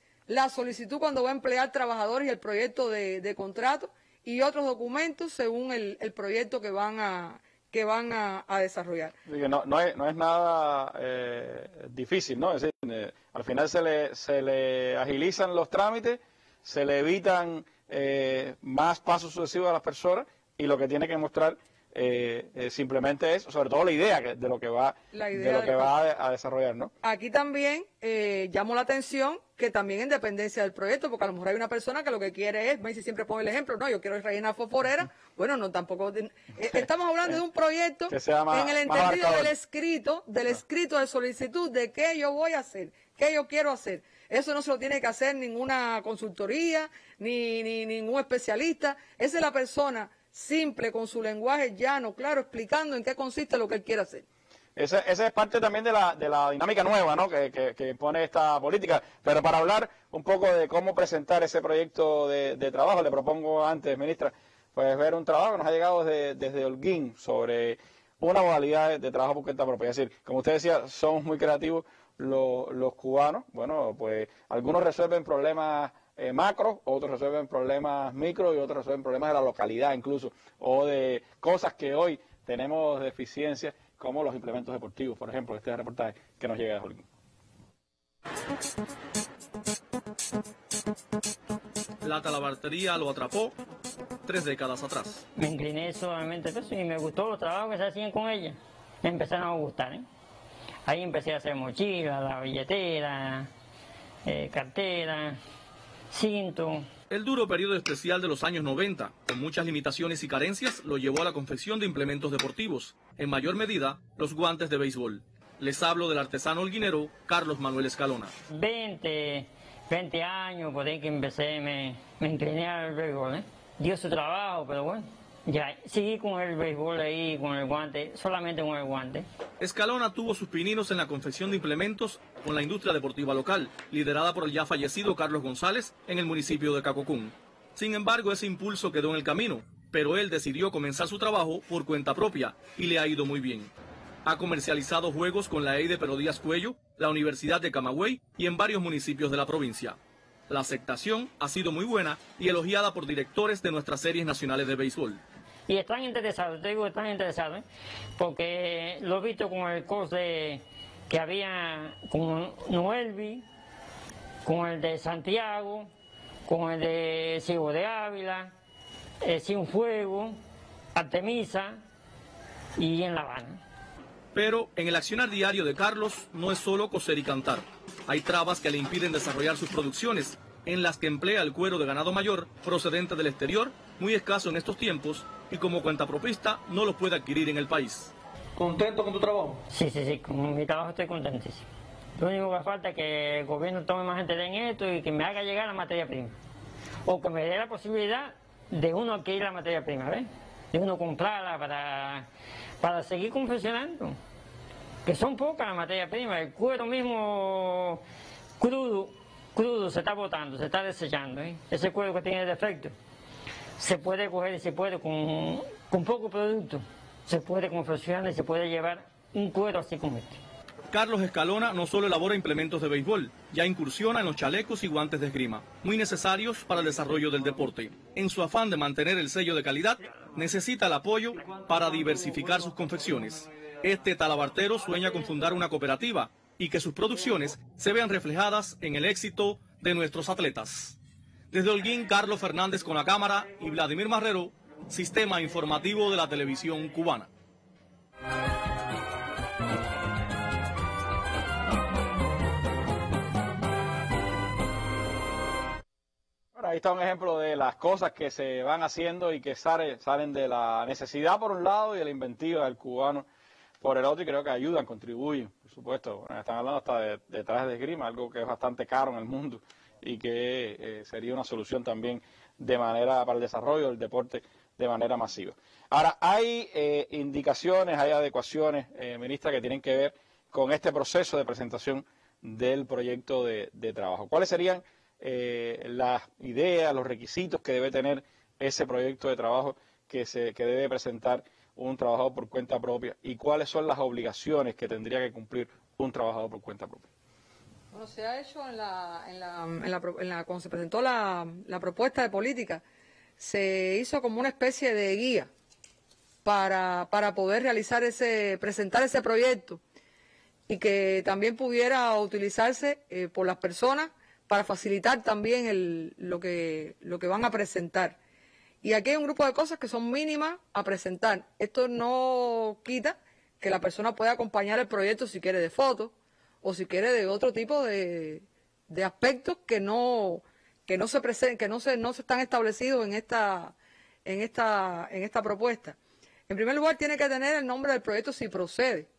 Speaker 5: la solicitud cuando va a emplear trabajadores y el proyecto de, de contrato, y otros documentos según el, el proyecto que van a que van a, a desarrollar.
Speaker 1: No, no, es, no es nada eh, difícil, ¿no? Es decir, eh, al final se le, se le agilizan los trámites, se le evitan eh, más pasos sucesivos a las personas y lo que tiene que mostrar eh, eh, simplemente es, sobre todo la idea que, de lo que va, de lo que va a, a desarrollar, ¿no?
Speaker 5: Aquí también eh, llamo la atención que también en dependencia del proyecto, porque a lo mejor hay una persona que lo que quiere es, me dice, siempre pone el ejemplo, no, yo quiero rellenar fosforera, bueno, no, tampoco, eh, estamos hablando de un proyecto
Speaker 1: que sea más,
Speaker 5: en el entendido del escrito, del escrito de solicitud, de qué yo voy a hacer, qué yo quiero hacer. Eso no se lo tiene que hacer ninguna consultoría, ni, ni ningún especialista, esa es la persona simple, con su lenguaje llano, claro, explicando en qué consiste lo que él quiere hacer.
Speaker 1: Esa, esa es parte también de la, de la dinámica nueva, ¿no? que, que, que pone esta política. Pero para hablar un poco de cómo presentar ese proyecto de, de trabajo, le propongo antes, ministra, pues ver un trabajo que nos ha llegado desde, desde Holguín sobre una modalidad de, de trabajo por cuenta propia. Es decir, como usted decía, somos muy creativos los, los cubanos. Bueno, pues algunos resuelven problemas eh, macro, otros resuelven problemas micro y otros resuelven problemas de la localidad incluso, o de cosas que hoy tenemos deficiencias, como los implementos deportivos, por ejemplo, este reportaje que nos llega de Holguín.
Speaker 6: La talabartería lo atrapó tres décadas atrás.
Speaker 7: Me incliné solamente eso y me gustó los trabajos que se hacían con ella. Me empezaron a gustar, ¿eh? Ahí empecé a hacer mochilas, la billetera, eh, cartera, cinto.
Speaker 6: El duro periodo especial de los años noventa, con muchas limitaciones y carencias, lo llevó a la confección de implementos deportivos, en mayor medida los guantes de béisbol. Les hablo del artesano holguinero Carlos Manuel Escalona.
Speaker 7: veinte, veinte años por ahí que empecé, me, me incliné al béisbol, ¿eh? Dio su trabajo, pero bueno, ya seguí con el béisbol ahí, con el guante, solamente con el guante.
Speaker 6: Escalona tuvo sus pininos en la confección de implementos con la industria deportiva local, liderada por el ya fallecido Carlos González en el municipio de Cacocún. Sin embargo, ese impulso quedó en el camino, pero él decidió comenzar su trabajo por cuenta propia y le ha ido muy bien. Ha comercializado juegos con la E I de Pero Díaz Cuello, la Universidad de Camagüey y en varios municipios de la provincia. La aceptación ha sido muy buena y elogiada por directores de nuestras series nacionales de béisbol.
Speaker 7: Y están interesados, te digo, están interesados, ¿eh? Porque lo he visto con el course de, que había con Noelvi, con el de Santiago, con el de Ciego de Ávila, eh, Cienfuegos, Artemisa y en La Habana.
Speaker 6: Pero en el accionar diario de Carlos no es solo coser y cantar. Hay trabas que le impiden desarrollar sus producciones, en las que emplea el cuero de ganado mayor procedente del exterior, muy escaso en estos tiempos, y como cuentapropista no los puede adquirir en el país.
Speaker 2: ¿Contento con tu trabajo?
Speaker 7: Sí, sí, sí, con mi trabajo estoy contentísimo. Lo único que falta es que el gobierno tome más interés en esto y que me haga llegar la materia prima. O que me dé la posibilidad de uno adquirir la materia prima, ¿ves? De uno comprarla para, para seguir confeccionando. Que son pocas las materias primas. El cuero mismo crudo, crudo se está botando, se está desechando, ¿eh? Ese cuero que tiene defecto. Se puede coger y se puede, con, con poco producto, se puede confeccionar y se puede llevar un cuero así como este.
Speaker 6: Carlos Escalona no solo elabora implementos de béisbol, ya incursiona en los chalecos y guantes de esgrima, muy necesarios para el desarrollo del deporte. En su afán de mantener el sello de calidad, necesita el apoyo para diversificar sus confecciones. Este talabartero sueña con fundar una cooperativa y que sus producciones se vean reflejadas en el éxito de nuestros atletas. Desde Holguín, Carlos Fernández con la cámara y Vladimir Marrero, Sistema Informativo de la Televisión Cubana.
Speaker 1: Ahí está un ejemplo de las cosas que se van haciendo y que sale, salen de la necesidad por un lado y de la inventiva del cubano por el otro, y creo que ayudan, contribuyen, por supuesto. Bueno, están hablando hasta de, de trajes de esgrima, algo que es bastante caro en el mundo y que eh, sería una solución también de manera para el desarrollo del deporte de manera masiva. Ahora, hay eh, indicaciones, hay adecuaciones, eh, ministra, que tienen que ver con este proceso de presentación del proyecto de, de trabajo. ¿Cuáles serían Eh, las ideas, los requisitos que debe tener ese proyecto de trabajo que, se, que debe presentar un trabajador por cuenta propia, y cuáles son las obligaciones que tendría que cumplir un trabajador por cuenta propia?
Speaker 5: Bueno, se ha hecho en la, en la, en la, en la cuando se presentó la, la propuesta de política, se hizo como una especie de guía para, para poder realizar ese, presentar ese proyecto y que también pudiera utilizarse eh, por las personas para facilitar también el, lo, que, lo que van a presentar. Y aquí hay un grupo de cosas que son mínimas a presentar. Esto no quita que la persona pueda acompañar el proyecto si quiere de fotos o si quiere de otro tipo de, de aspectos que no que no se presenten, que no se no se están establecidos en esta en esta en esta propuesta. En primer lugar, tiene que tener el nombre del proyecto si procede.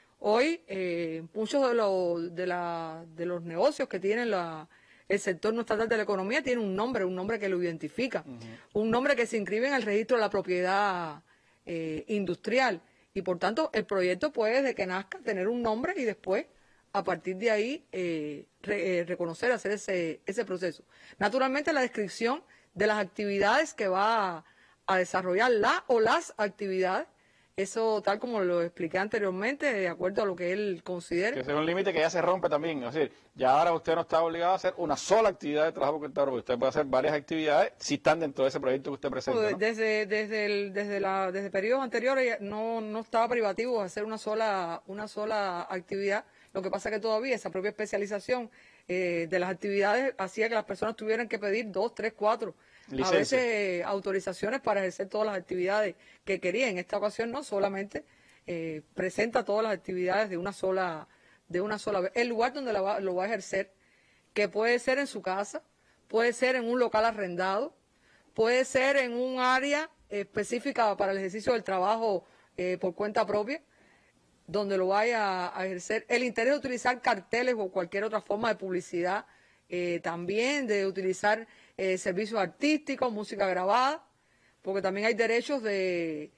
Speaker 5: Hoy eh, muchos de los de, la, de los negocios que tienen la, el sector no estatal de la economía tienen un nombre, un nombre que lo identifica, uh-huh. Un nombre que se inscribe en el registro de la propiedad eh, industrial, y por tanto el proyecto puede, desde que nazca, tener un nombre y después a partir de ahí eh, re, eh, reconocer, hacer ese, ese proceso. Naturalmente, la descripción de las actividades que va a, a desarrollar la o las actividades. Eso, tal como lo expliqué anteriormente, de acuerdo a lo que él considere.
Speaker 1: Que es un límite que ya se rompe también. Es decir, ya ahora usted no está obligado a hacer una sola actividad de trabajo por cuenta propia. Usted puede hacer varias actividades si están dentro de ese proyecto que usted presenta, ¿no?
Speaker 5: Desde, desde, el, desde, la, desde periodos anteriores no, no estaba privativo hacer una sola, una sola actividad. Lo que pasa es que todavía esa propia especialización eh, de las actividades hacía que las personas tuvieran que pedir dos, tres, cuatro. Licencia. A veces eh, autorizaciones para ejercer todas las actividades que quería. En esta ocasión no, solamente eh, presenta todas las actividades de una sola de una sola vez. El lugar donde la va, lo va a ejercer, que puede ser en su casa, puede ser en un local arrendado, puede ser en un área específica para el ejercicio del trabajo eh, por cuenta propia, donde lo vaya a ejercer. El interés de utilizar carteles o cualquier otra forma de publicidad, eh, también de utilizar Eh, servicios artísticos, música grabada, porque también hay derechos de,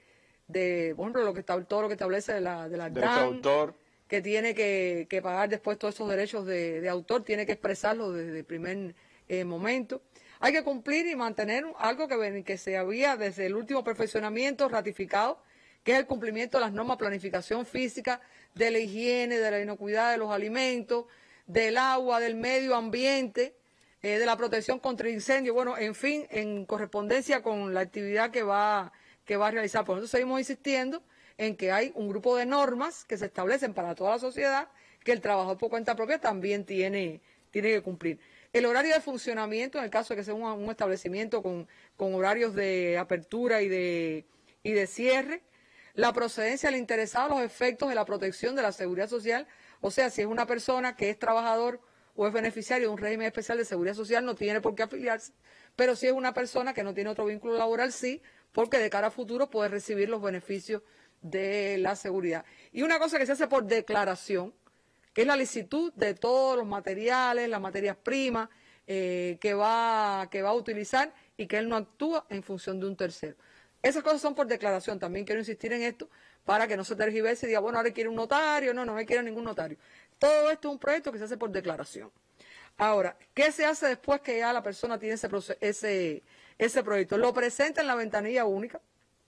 Speaker 5: de por ejemplo, lo que está, todo lo que establece de la, de la
Speaker 1: derecho de autor,
Speaker 5: que tiene que, que pagar después todos esos derechos de, de autor, tiene que expresarlo desde el primer eh, momento. Hay que cumplir y mantener algo que, que se había desde el último perfeccionamiento ratificado, que es el cumplimiento de las normas de planificación física, de la higiene, de la inocuidad de los alimentos, del agua, del medio ambiente, Eh, de la protección contra incendios, bueno, en fin, en correspondencia con la actividad que va, que va a realizar. Por eso seguimos insistiendo en que hay un grupo de normas que se establecen para toda la sociedad, que el trabajador por cuenta propia también tiene, tiene que cumplir. El horario de funcionamiento, en el caso de que sea un, un establecimiento con, con horarios de apertura y de, y de cierre, la procedencia del interesado, los efectos de la protección de la seguridad social, o sea, si es una persona que es trabajador o es beneficiario de un régimen especial de seguridad social, no tiene por qué afiliarse, pero si es una persona que no tiene otro vínculo laboral, sí, porque de cara a futuro puede recibir los beneficios de la seguridad. Y una cosa que se hace por declaración, que es la licitud de todos los materiales, las materias primas eh, que, va, que va a utilizar y que él no actúa en función de un tercero. Esas cosas son por declaración, también quiero insistir en esto para que no se tergiverse y diga, bueno, ahora quiere un notario, no, no me quiere ningún notario. Todo esto es un proyecto que se hace por declaración. Ahora, ¿qué se hace después que ya la persona tiene ese, ese, ese proyecto? Lo presenta en la ventanilla única.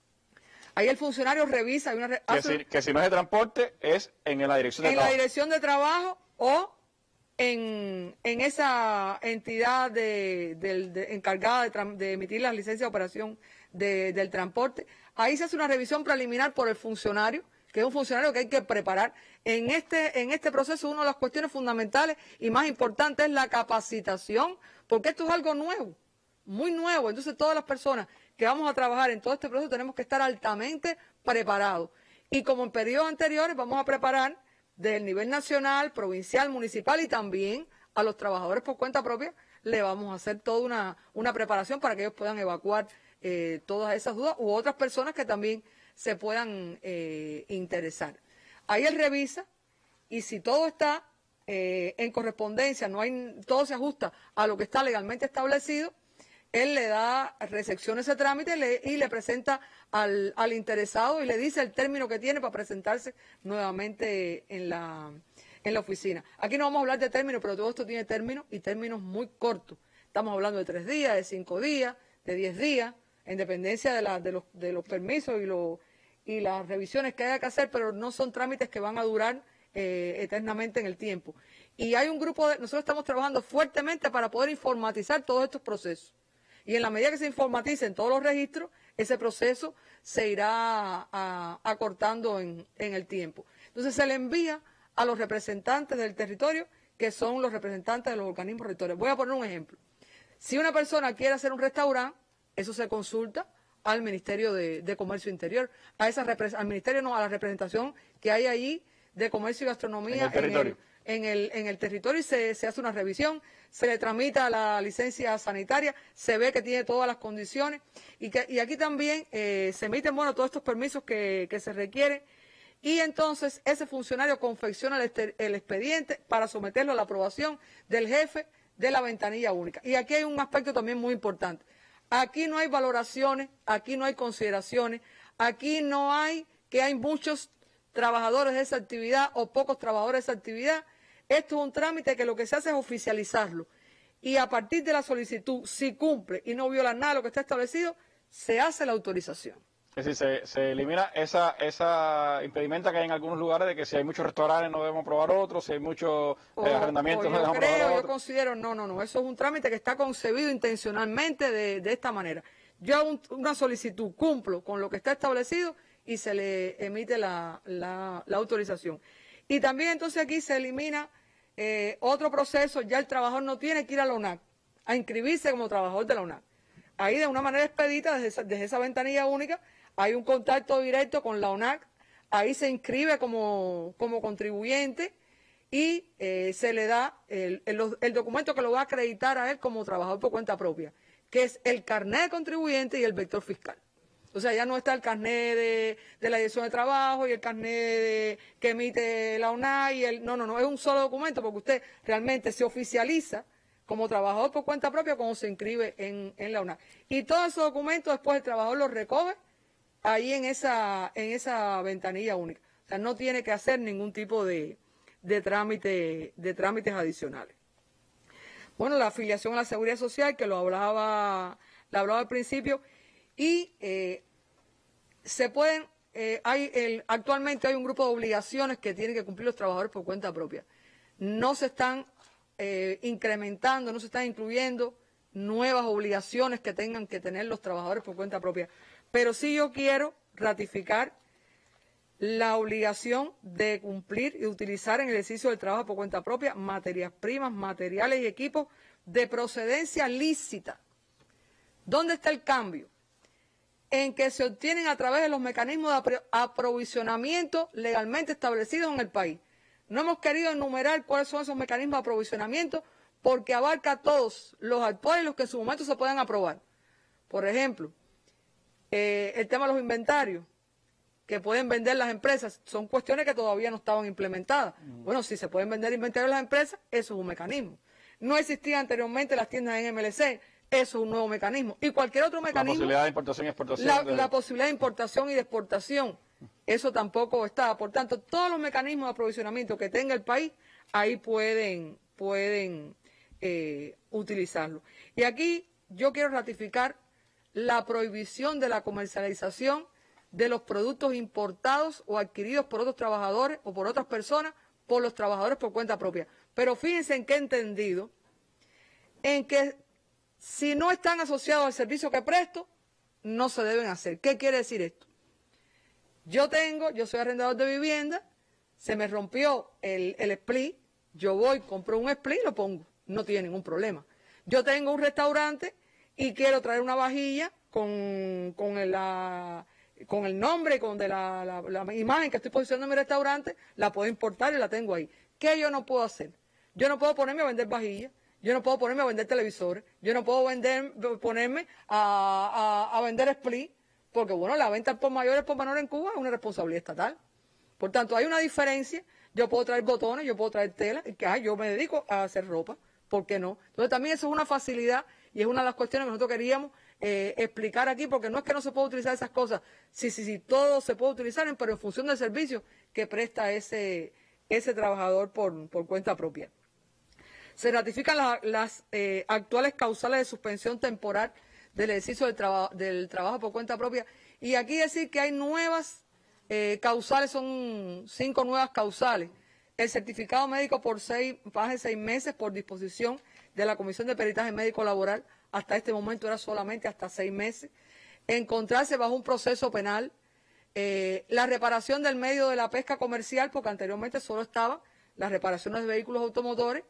Speaker 5: Ahí el funcionario revisa. Hay una,
Speaker 1: que,
Speaker 5: hace,
Speaker 1: si, que si no es de transporte, es en la dirección de
Speaker 5: en
Speaker 1: trabajo.
Speaker 5: En la dirección de trabajo o en, en esa entidad de, de, de, encargada de, de emitir las licencias de operación de, del transporte. Ahí se hace una revisión preliminar por el funcionario, que es un funcionario que hay que preparar. En este, en este proceso, una de las cuestiones fundamentales y más importantes es la capacitación, porque esto es algo nuevo, muy nuevo. Entonces, todas las personas que vamos a trabajar en todo este proceso tenemos que estar altamente preparados. Y como en periodos anteriores, vamos a preparar desde el nivel nacional, provincial, municipal y también a los trabajadores por cuenta propia, le vamos a hacer toda una, una preparación para que ellos puedan evacuar eh, todas esas dudas u otras personas que también se puedan eh, interesar. Ahí él revisa y si todo está eh, en correspondencia, no hay, todo se ajusta a lo que está legalmente establecido, él le da, recepciona ese trámite le, y le presenta al, al interesado y le dice el término que tiene para presentarse nuevamente en la, en la oficina. Aquí no vamos a hablar de términos, pero todo esto tiene términos y términos muy cortos. Estamos hablando de tres días, de cinco días, de diez días, en dependencia de, la, de, los, de los permisos y, lo, y las revisiones que haya que hacer, pero no son trámites que van a durar eh, eternamente en el tiempo. Y hay un grupo, de, nosotros estamos trabajando fuertemente para poder informatizar todos estos procesos. Y en la medida que se informaticen todos los registros, ese proceso se irá a, acortando en, en el tiempo. Entonces se le envía a los representantes del territorio, que son los representantes de los organismos rectores. Voy a poner un ejemplo. Si una persona quiere hacer un restaurante, eso se consulta al Ministerio de, de Comercio Interior, a esa al Ministerio no, a la representación que hay allí de Comercio y Gastronomía
Speaker 1: en el territorio,
Speaker 5: en el, en el, en el territorio y se, se hace una revisión, se le tramita la licencia sanitaria, se ve que tiene todas las condiciones y, que, y aquí también eh, se emiten bueno, todos estos permisos que, que se requieren y entonces ese funcionario confecciona el, el expediente para someterlo a la aprobación del jefe de la ventanilla única. Y aquí hay un aspecto también muy importante. Aquí no hay valoraciones, aquí no hay consideraciones, aquí no hay que hay muchos trabajadores de esa actividad o pocos trabajadores de esa actividad. Esto es un trámite que lo que se hace es oficializarlo. Y a partir de la solicitud, si cumple y no viola nada de lo que está establecido, se hace la autorización.
Speaker 1: Es decir, se, se elimina esa, esa impedimenta que hay en algunos lugares de que si hay muchos restaurantes no debemos probar otros, si hay muchos eh, arrendamientos no debemos probar otros.
Speaker 5: Yo considero, no, no, no, eso es un trámite que está concebido intencionalmente de, de esta manera. Yo hago un, una solicitud, cumplo con lo que está establecido y se le emite la, la, la autorización. Y también entonces aquí se elimina eh, otro proceso, ya el trabajador no tiene que ir a la U N A C a inscribirse como trabajador de la U N A C. Ahí de una manera expedita, desde esa, desde esa ventanilla única, hay un contacto directo con la U N A C, ahí se inscribe como, como contribuyente y eh, se le da el, el, el documento que lo va a acreditar a él como trabajador por cuenta propia, que es el carnet de contribuyente y el vector fiscal. O sea, ya no está el carnet de, de la dirección de trabajo y el carnet de, que emite la U N A C y el... No, no, no, es un solo documento porque usted realmente se oficializa como trabajador por cuenta propia cuando se inscribe en, en la U N A C. Y todos esos documentos después el trabajador los recoge ahí en esa, en esa ventanilla única. O sea, no tiene que hacer ningún tipo de, de, trámite, de trámites adicionales. Bueno, la afiliación a la Seguridad Social, que lo hablaba, lo hablaba al principio, y eh, se pueden, eh, hay el, actualmente hay un grupo de obligaciones que tienen que cumplir los trabajadores por cuenta propia. No se están eh, incrementando, no se están incluyendo nuevas obligaciones que tengan que tener los trabajadores por cuenta propia. Pero sí yo quiero ratificar la obligación de cumplir y utilizar en el ejercicio del trabajo por cuenta propia materias primas, materiales y equipos de procedencia lícita. ¿Dónde está el cambio? En que se obtienen a través de los mecanismos de aprovisionamiento legalmente establecidos en el país. No hemos querido enumerar cuáles son esos mecanismos de aprovisionamiento porque abarca todos los actuales y los que en su momento se puedan aprobar. Por ejemplo, eh, el tema de los inventarios. que pueden vender las empresas, son cuestiones que todavía no estaban implementadas. Mm. Bueno, si se pueden vender inventarios las empresas, eso es un mecanismo. No existían anteriormente las tiendas en M L C, eso es un nuevo mecanismo. Y cualquier otro mecanismo...
Speaker 1: La posibilidad de importación y exportación.
Speaker 5: La,
Speaker 1: de...
Speaker 5: la posibilidad de importación y de exportación, eso tampoco está. Por tanto, todos los mecanismos de aprovisionamiento que tenga el país, ahí pueden, pueden eh, utilizarlo. Y aquí yo quiero ratificar la prohibición de la comercialización de los productos importados o adquiridos por otros trabajadores o por otras personas, por los trabajadores por cuenta propia. Pero fíjense en qué he entendido, en que si no están asociados al servicio que presto, no se deben hacer. ¿Qué quiere decir esto? Yo tengo, yo soy arrendador de vivienda, se me rompió el, el split, yo voy, compro un split y lo pongo, no tiene ningún problema. Yo tengo un restaurante y quiero traer una vajilla con, con, el, la, con el nombre, con de la, la, la imagen que estoy posicionando en mi restaurante, la puedo importar y la tengo ahí. ¿Qué yo no puedo hacer? Yo no puedo ponerme a vender vajillas, yo no puedo ponerme a vender televisores, yo no puedo vender, ponerme a, a, a vender split, porque bueno, la venta por mayores por menores en Cuba es una responsabilidad estatal. Por tanto, hay una diferencia. Yo puedo traer botones, yo puedo traer tela, y que ah, yo me dedico a hacer ropa, ¿por qué no? Entonces también eso es una facilidad y es una de las cuestiones que nosotros queríamos eh, explicar aquí, porque no es que no se pueda utilizar esas cosas, sí, sí, sí, todo se puede utilizar, pero en función del servicio que presta ese, ese trabajador por, por cuenta propia. Se ratifican la, las eh, actuales causales de suspensión temporal del ejercicio del, traba, del trabajo por cuenta propia. Y aquí decir que hay nuevas eh, causales, son cinco nuevas causales. El certificado médico por seis, más de seis meses por disposición de la Comisión de Peritaje Médico Laboral, hasta este momento era solamente hasta seis meses. Encontrarse bajo un proceso penal. Eh, la reparación del medio de la pesca comercial, porque anteriormente solo estaban las reparaciones de vehículos automotores,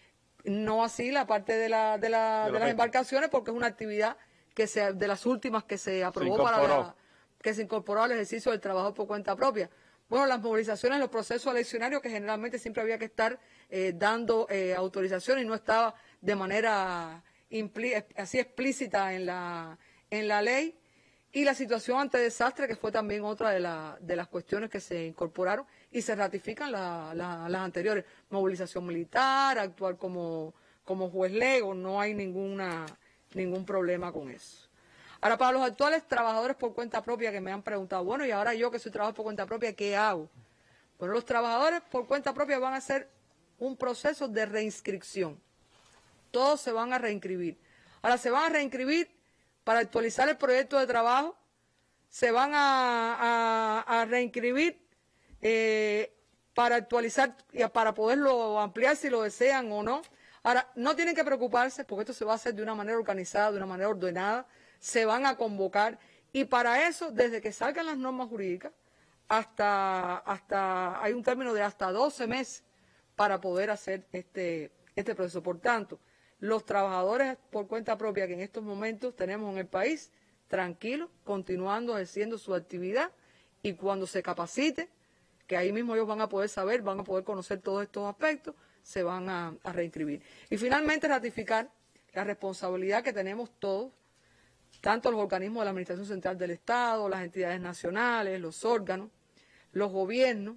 Speaker 5: no así la parte de, la, de, la, de, de las embarcaciones, porque es una actividad que se, de las últimas que se aprobó se para la, que se incorporó al ejercicio del trabajo por cuenta propia. Bueno, las movilizaciones, los procesos eleccionarios, que generalmente siempre había que estar eh, dando eh, autorización y no estaba de manera impli así explícita en la, en la ley. Y la situación ante desastre, que fue también otra de, la, de las cuestiones que se incorporaron y se ratifican la, la, las anteriores. Movilización militar, actuar como, como juez lego, no hay ninguna, ningún problema con eso. Ahora, para los actuales trabajadores por cuenta propia que me han preguntado, bueno, y ahora yo que soy trabajador por cuenta propia, ¿qué hago? Bueno, los trabajadores por cuenta propia van a hacer un proceso de reinscripción. Todos se van a reinscribir. Ahora, se van a reinscribir para actualizar el proyecto de trabajo, se van a, a, a reinscribir eh, para actualizar y para poderlo ampliar si lo desean o no. Ahora, no tienen que preocuparse porque esto se va a hacer de una manera organizada, de una manera ordenada, se van a convocar y para eso, desde que salgan las normas jurídicas, hasta, hasta hay un término de hasta doce meses para poder hacer este, este proceso. Por tanto, los trabajadores por cuenta propia que en estos momentos tenemos en el país, tranquilos, continuando ejerciendo su actividad y cuando se capacite, que ahí mismo ellos van a poder saber, van a poder conocer todos estos aspectos, se van a, a reinscribir. Y finalmente ratificar la responsabilidad que tenemos todos, tanto los organismos de la Administración Central del Estado, las entidades nacionales, los órganos, los gobiernos,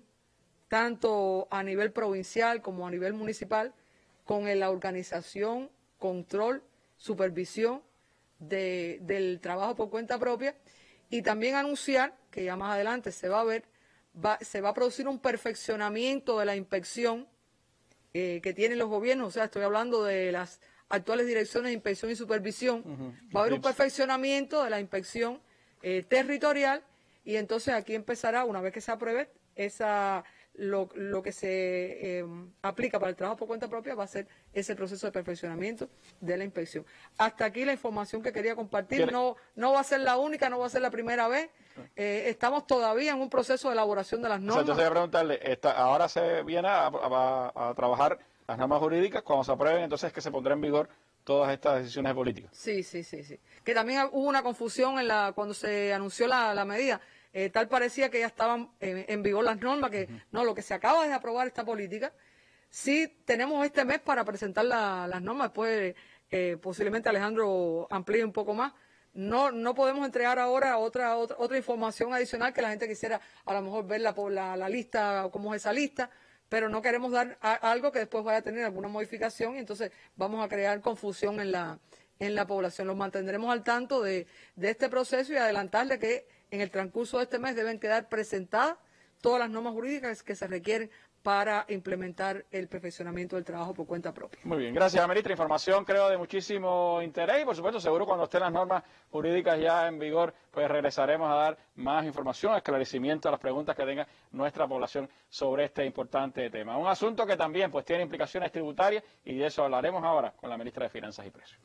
Speaker 5: tanto a nivel provincial como a nivel municipal, con la organización, control, supervisión de, del trabajo por cuenta propia y también anunciar, que ya más adelante se va a ver, va, se va a producir un perfeccionamiento de la inspección eh, que tienen los gobiernos, o sea, estoy hablando de las actuales direcciones de inspección y supervisión, uh-huh. Va a haber un perfeccionamiento de la inspección eh, territorial y entonces aquí empezará, una vez que se apruebe, esa... Lo, lo que se eh, aplica para el trabajo por cuenta propia va a ser ese proceso de perfeccionamiento de la inspección. Hasta aquí la información que quería compartir. No, no va a ser la única, no va a ser la primera vez. Eh, estamos todavía en un proceso de elaboración de las normas.
Speaker 1: Entonces, voy a preguntarle, esta, ahora se viene a, a, a trabajar las normas jurídicas, cuando se aprueben, entonces que se pondrá en vigor todas estas decisiones políticas.
Speaker 5: Sí, sí, sí, sí. Que también hubo una confusión en la cuando se anunció la, la medida. Eh, tal parecía que ya estaban en, en vigor las normas, que uh-huh. No, lo que se acaba de aprobar esta política. Sí tenemos este mes para presentar la, las normas, después eh, posiblemente Alejandro amplíe un poco más, no no podemos entregar ahora otra, otra otra información adicional que la gente quisiera a lo mejor ver la, la, la lista, cómo es esa lista, pero no queremos dar a, algo que después vaya a tener alguna modificación y entonces vamos a crear confusión en la en la población. Los mantendremos al tanto de, de este proceso y adelantarle que en el transcurso de este mes deben quedar presentadas todas las normas jurídicas que se requieren para implementar el perfeccionamiento del trabajo por cuenta propia.
Speaker 1: Muy bien, gracias, ministra. Información creo de muchísimo interés y por supuesto seguro cuando estén las normas jurídicas ya en vigor, pues regresaremos a dar más información, esclarecimiento a las preguntas que tenga nuestra población sobre este importante tema. Un asunto que también pues tiene implicaciones tributarias y de eso hablaremos ahora con la ministra de Finanzas y Precios.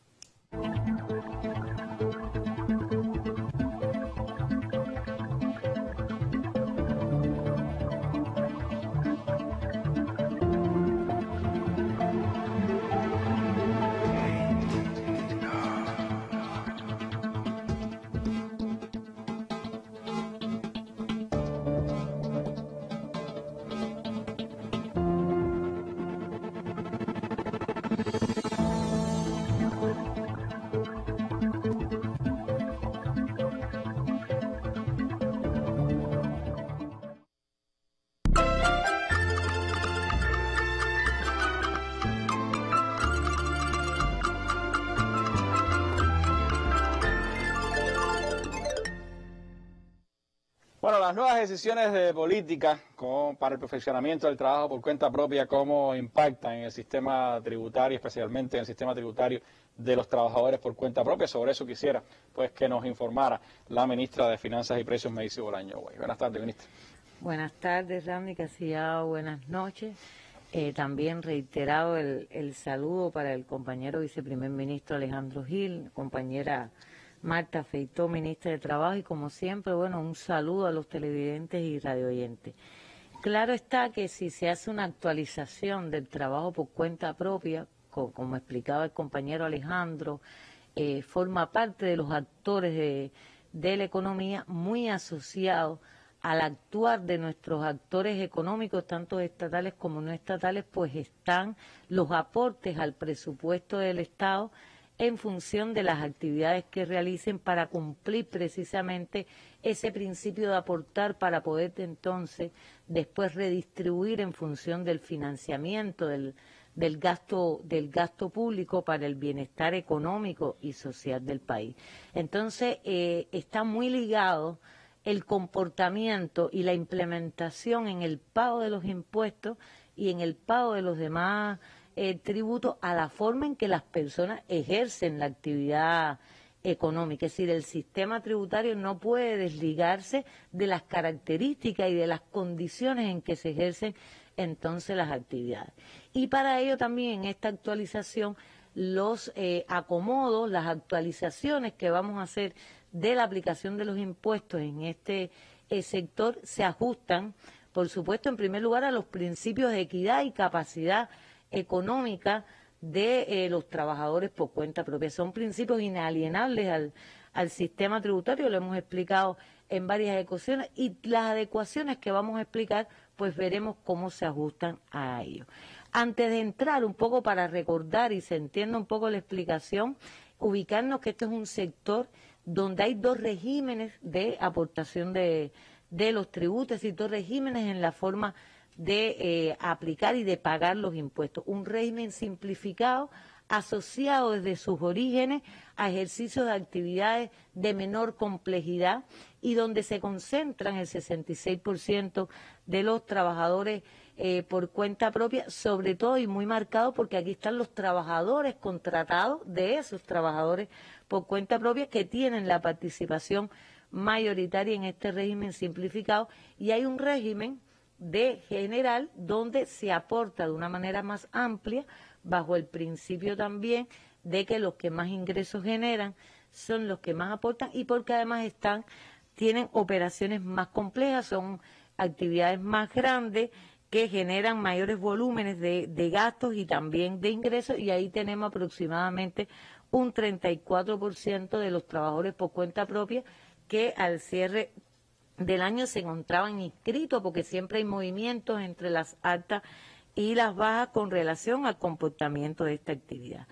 Speaker 1: Bueno, las nuevas decisiones de política con, para el perfeccionamiento del trabajo por cuenta propia, ¿cómo impactan en el sistema tributario, especialmente en el sistema tributario de los trabajadores por cuenta propia? Sobre eso quisiera pues que nos informara la ministra de Finanzas y Precios, Macy Bolaño Wey. Buenas tardes, ministra.
Speaker 8: Buenas tardes, Randy Casillado, buenas noches. Eh, también reiterado el, el saludo para el compañero viceprimer ministro Alejandro Gil, compañera Marta Feitó, ministra de Trabajo, y como siempre, bueno, un saludo a los televidentes y radioyentes. Claro está que si se hace una actualización del trabajo por cuenta propia, co como explicaba el compañero Alejandro, eh, forma parte de los actores de, de la economía, muy asociado al actuar de nuestros actores económicos, tanto estatales como no estatales, pues están los aportes al presupuesto del Estado en función de las actividades que realicen para cumplir precisamente ese principio de aportar para poder entonces después redistribuir en función del financiamiento del, del gasto del gasto público para el bienestar económico y social del país. Entonces eh, está muy ligado el comportamiento y la implementación en el pago de los impuestos y en el pago de los demás el tributo a la forma en que las personas ejercen la actividad económica. Es decir, el sistema tributario no puede desligarse de las características y de las condiciones en que se ejercen entonces las actividades. Y para ello también en esta actualización los eh, acomodos, las actualizaciones que vamos a hacer de la aplicación de los impuestos en este eh, sector se ajustan, por supuesto, en primer lugar a los principios de equidad y capacidad económica de eh, los trabajadores por cuenta propia. Son principios inalienables al, al sistema tributario, lo hemos explicado en varias ocasiones, y las adecuaciones que vamos a explicar, pues veremos cómo se ajustan a ello. Antes de entrar un poco para recordar y se entienda un poco la explicación, ubicarnos que este es un sector donde hay dos regímenes de aportación de, de los tributos y dos regímenes en la forma de eh, aplicar y de pagar los impuestos. Un régimen simplificado asociado desde sus orígenes a ejercicios de actividades de menor complejidad y donde se concentran el sesenta y seis por ciento de los trabajadores eh, por cuenta propia, sobre todo y muy marcado porque aquí están los trabajadores contratados de esos trabajadores por cuenta propia que tienen la participación mayoritaria en este régimen simplificado, y hay un régimen de general donde se aporta de una manera más amplia bajo el principio también de que los que más ingresos generan son los que más aportan y porque además están tienen operaciones más complejas, son actividades más grandes que generan mayores volúmenes de, de gastos y también de ingresos, y ahí tenemos aproximadamente un treinta y cuatro por ciento de los trabajadores por cuenta propia que al cierre del año se encontraban inscritos, porque siempre hay movimientos entre las altas y las bajas con relación al comportamiento de esta actividad.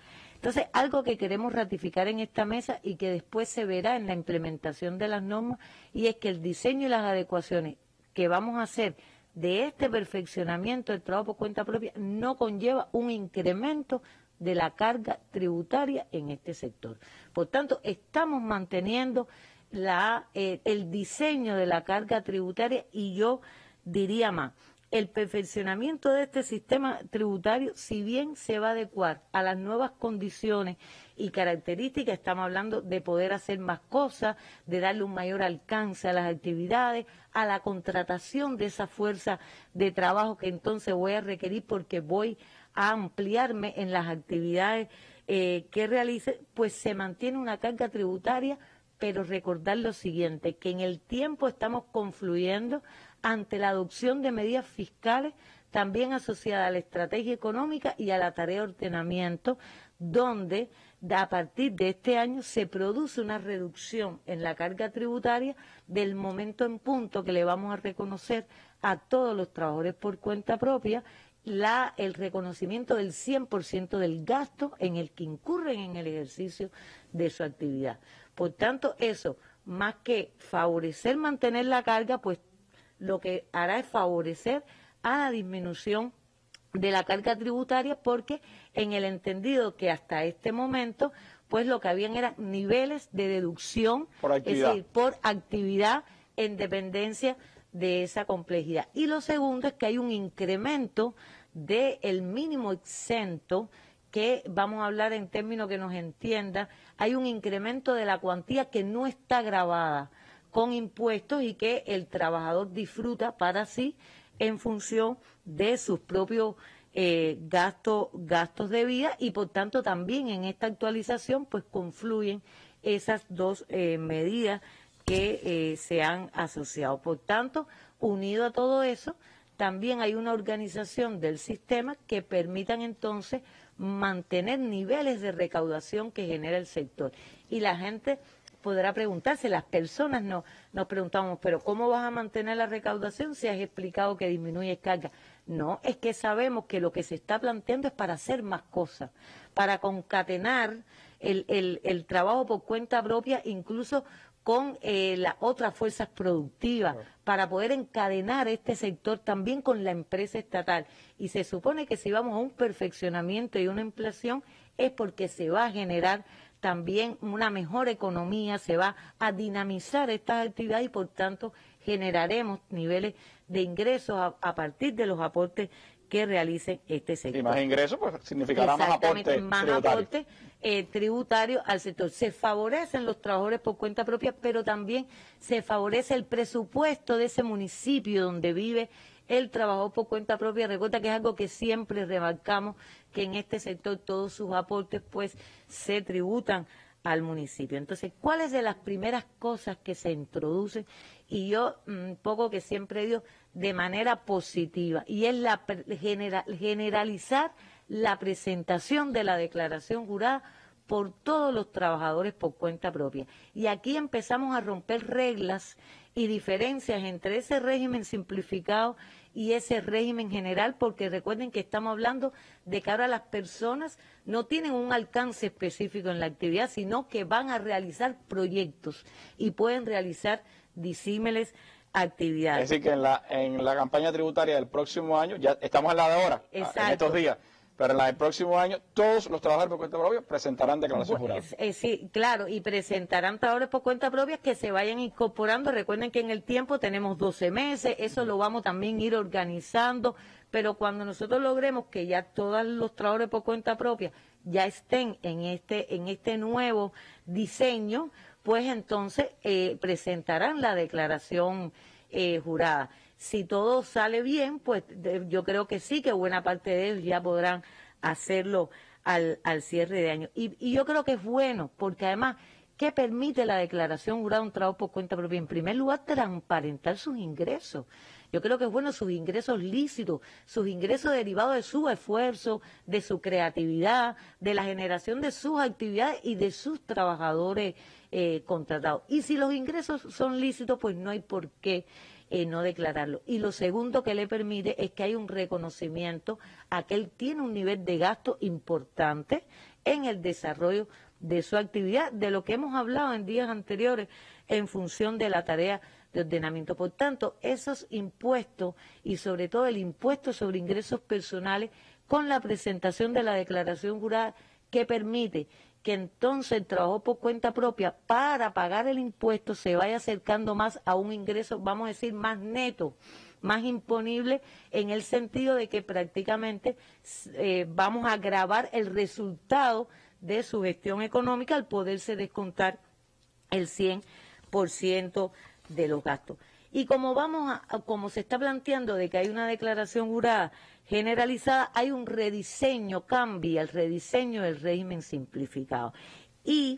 Speaker 8: Entonces, algo que queremos ratificar en esta mesa y que después se verá en la implementación de las normas, y es que el diseño y las adecuaciones que vamos a hacer de este perfeccionamiento del trabajo por cuenta propia no conlleva un incremento de la carga tributaria en este sector. Por tanto, estamos manteniendo la, eh, el diseño de la carga tributaria, y yo diría más, el perfeccionamiento de este sistema tributario, si bien se va a adecuar a las nuevas condiciones y características, estamos hablando de poder hacer más cosas, de darle un mayor alcance a las actividades, a la contratación de esa fuerza de trabajo que entonces voy a requerir porque voy a ampliarme en las actividades eh, que realice, pues se mantiene una carga tributaria, pero recordar lo siguiente, que en el tiempo estamos confluyendo ante la adopción de medidas fiscales también asociadas a la estrategia económica y a la tarea de ordenamiento, donde a partir de este año se produce una reducción en la carga tributaria del momento en punto que le vamos a reconocer a todos los trabajadores por cuenta propia la, el reconocimiento del cien por ciento del gasto en el que incurren en el ejercicio de su actividad. Por tanto, eso, más que favorecer mantener la carga, pues lo que hará es favorecer a la disminución de la carga tributaria, porque en el entendido que hasta este momento, pues lo que habían eran niveles de deducción,
Speaker 1: por actividad.
Speaker 8: es decir, por actividad en dependencia de esa complejidad. Y lo segundo es que hay un incremento del mínimo exento, que vamos a hablar en términos que nos entienda, hay un incremento de la cuantía que no está grabada con impuestos y que el trabajador disfruta para sí en función de sus propios eh, gastos, gastos de vida, y por tanto también en esta actualización pues confluyen esas dos eh, medidas que eh, se han asociado. Por tanto, unido a todo eso, también hay una organización del sistema que permitan entonces mantener niveles de recaudación que genera el sector. Y la gente podrá preguntarse, las personas no, nos preguntamos, pero ¿cómo vas a mantener la recaudación si has explicado que disminuye carga? No, es que sabemos que lo que se está planteando es para hacer más cosas, para concatenar el, el, el trabajo por cuenta propia, incluso con eh, las otras fuerzas productivas, para poder encadenar este sector también con la empresa estatal. Y se supone que si vamos a un perfeccionamiento y una inflación es porque se va a generar también una mejor economía, se va a dinamizar estas actividades y por tanto generaremos niveles de ingresos a, a partir de los aportes que realicen este sector.
Speaker 1: Y más ingresos, pues significará más aporte
Speaker 8: más
Speaker 1: tributario.
Speaker 8: aporte eh, tributario al sector. Se favorecen los trabajadores por cuenta propia, pero también se favorece el presupuesto de ese municipio donde vive el trabajador por cuenta propia. Recuerda que es algo que siempre remarcamos, que en este sector todos sus aportes pues se tributan al municipio. Entonces, ¿cuáles de las primeras cosas que se introducen? Y yo, un poco que siempre digo, de manera positiva, y es la general, generalizar la presentación de la declaración jurada por todos los trabajadores por cuenta propia. Y aquí empezamos a romper reglas y diferencias entre ese régimen simplificado y ese régimen general, porque recuerden que estamos hablando de que ahora las personas no tienen un alcance específico en la actividad, sino que van a realizar proyectos y pueden realizar disímiles actividades.
Speaker 1: Es decir, que en la, en la campaña tributaria del próximo año, ya estamos en la de ahora,
Speaker 8: Exacto.
Speaker 1: en estos días, pero en la del próximo año, todos los trabajadores por cuenta propia presentarán declaración jurada.
Speaker 8: Eh, sí, claro, y presentarán trabajadores por cuenta propia que se vayan incorporando. Recuerden que en el tiempo tenemos doce meses, eso lo vamos también a ir organizando, pero cuando nosotros logremos que ya todos los trabajadores por cuenta propia ya estén en este, en este nuevo diseño, pues entonces eh, presentarán la declaración eh, jurada. Si todo sale bien, pues de, yo creo que sí, que buena parte de ellos ya podrán hacerlo al, al cierre de año. Y, y yo creo que es bueno, porque además, ¿qué permite la declaración jurada de un trabajo por cuenta propia? En primer lugar, transparentar sus ingresos. Yo creo que es bueno sus ingresos lícitos, sus ingresos derivados de su esfuerzo, de su creatividad, de la generación de sus actividades y de sus trabajadores eh, contratados. Y si los ingresos son lícitos, pues no hay por qué eh, no declararlo. Y lo segundo que le permite es que hay un reconocimiento a que él tiene un nivel de gasto importante en el desarrollo de su actividad, de lo que hemos hablado en días anteriores en función de la tarea de ordenamiento. Por tanto, esos impuestos y sobre todo el impuesto sobre ingresos personales con la presentación de la declaración jurada que permite que entonces el trabajo por cuenta propia para pagar el impuesto se vaya acercando más a un ingreso, vamos a decir, más neto, más imponible, en el sentido de que prácticamente eh, vamos a gravar el resultado de su gestión económica al poderse descontar el cien por ciento de los gastos. Y como vamos a, como se está planteando de que hay una declaración jurada generalizada, hay un rediseño, cambia el rediseño del régimen simplificado. Y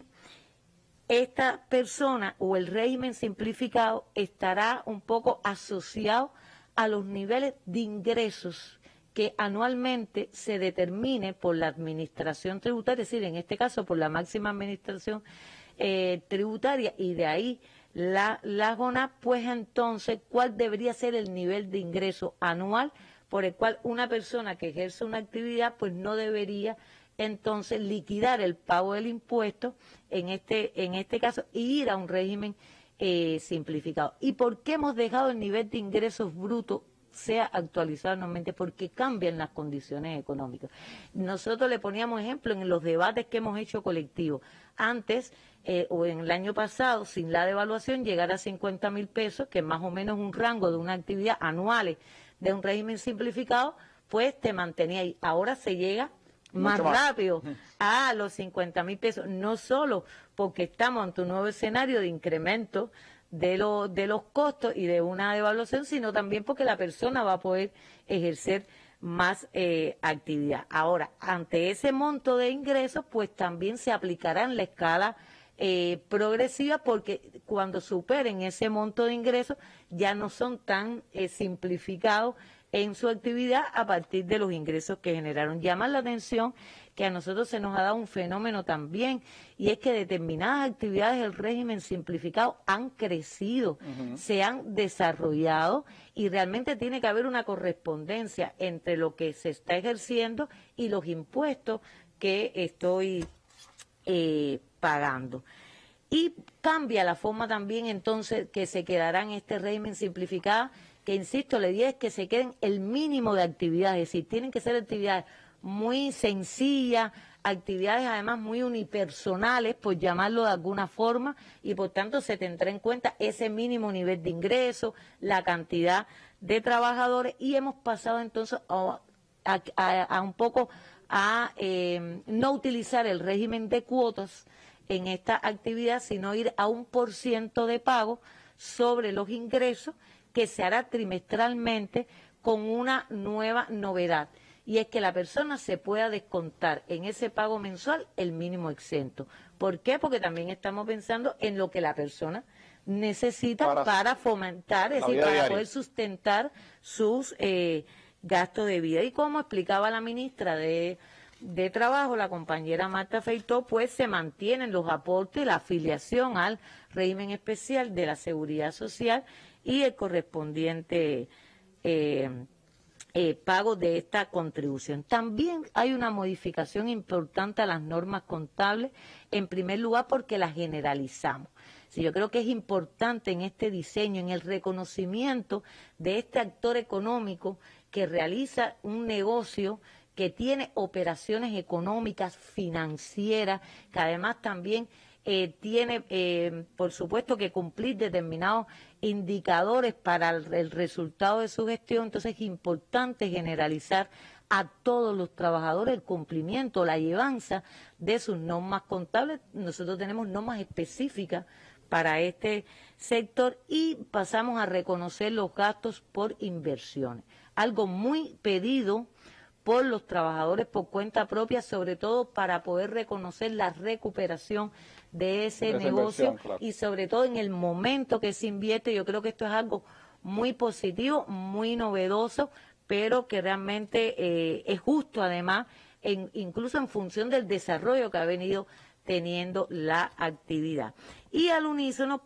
Speaker 8: esta persona o el régimen simplificado estará un poco asociado a los niveles de ingresos que anualmente se determine por la administración tributaria, es decir, en este caso por la máxima administración eh, tributaria, y de ahí la, la GONAP, pues entonces, ¿cuál debería ser el nivel de ingreso anual por el cual una persona que ejerce una actividad pues no debería entonces liquidar el pago del impuesto en este, en este caso y ir a un régimen eh, simplificado? ¿Y por qué hemos dejado el nivel de ingresos brutos sea actualizado anualmente? Porque cambian las condiciones económicas. Nosotros le poníamos ejemplo en los debates que hemos hecho colectivos. Antes, eh, o en el año pasado, sin la devaluación, llegar a cincuenta mil pesos, que es más o menos un rango de una actividad anual de un régimen simplificado, pues te mantenía ahí. Ahora se llega más, más rápido a los cincuenta mil pesos, no solo porque estamos ante un nuevo escenario de incremento de, lo, de los costos y de una devaluación, sino también porque la persona va a poder ejercer más eh, actividad. Ahora, ante ese monto de ingresos, pues también se aplicará en la escala eh, progresiva, porque cuando superen ese monto de ingresos ya no son tan eh, simplificados en su actividad a partir de los ingresos que generaron. Llama la atención que a nosotros se nos ha dado un fenómeno también, y es que determinadas actividades del régimen simplificado han crecido, uh-huh. se han desarrollado, y realmente tiene que haber una correspondencia entre lo que se está ejerciendo y los impuestos que estoy eh, pagando. Y cambia la forma también entonces que se quedará en este régimen simplificado, que insisto, la idea es que se queden el mínimo de actividades, es decir, tienen que ser actividades muy sencillas, actividades además muy unipersonales, por llamarlo de alguna forma, y por tanto se tendrá en cuenta ese mínimo nivel de ingreso, la cantidad de trabajadores, y hemos pasado entonces a, a, a, a un poco a eh, no utilizar el régimen de cuotas en esta actividad, sino ir a un por ciento de pago sobre los ingresos, que se hará trimestralmente con una nueva novedad, y es que la persona se pueda descontar en ese pago mensual el mínimo exento. ¿Por qué? Porque también estamos pensando en lo que la persona necesita para, para fomentar, es decir, para diaria. poder sustentar sus eh, gastos de vida. Y como explicaba la ministra de, de Trabajo, la compañera Marta Feitó, pues se mantienen los aportes, la afiliación al régimen especial de la Seguridad Social y el correspondiente eh, eh, pago de esta contribución. También hay una modificación importante a las normas contables, en primer lugar porque las generalizamos. Sí, yo creo que es importante en este diseño, en el reconocimiento de este actor económico que realiza un negocio, que tiene operaciones económicas, financieras, que además también Eh, tiene, eh, por supuesto, que cumplir determinados indicadores para el, el resultado de su gestión. Entonces es importante generalizar a todos los trabajadores el cumplimiento, la llevanza de sus normas contables. Nosotros tenemos normas específicas para este sector y pasamos a reconocer los gastos por inversiones, algo muy pedido por los trabajadores por cuenta propia, sobre todo para poder reconocer la recuperación de ese de negocio, claro. Y sobre todo en el momento que se invierte. Yo creo que esto es algo muy positivo, muy novedoso, pero que realmente eh, es justo además, en, incluso en función del desarrollo que ha venido teniendo la actividad. Y al unísono, pues,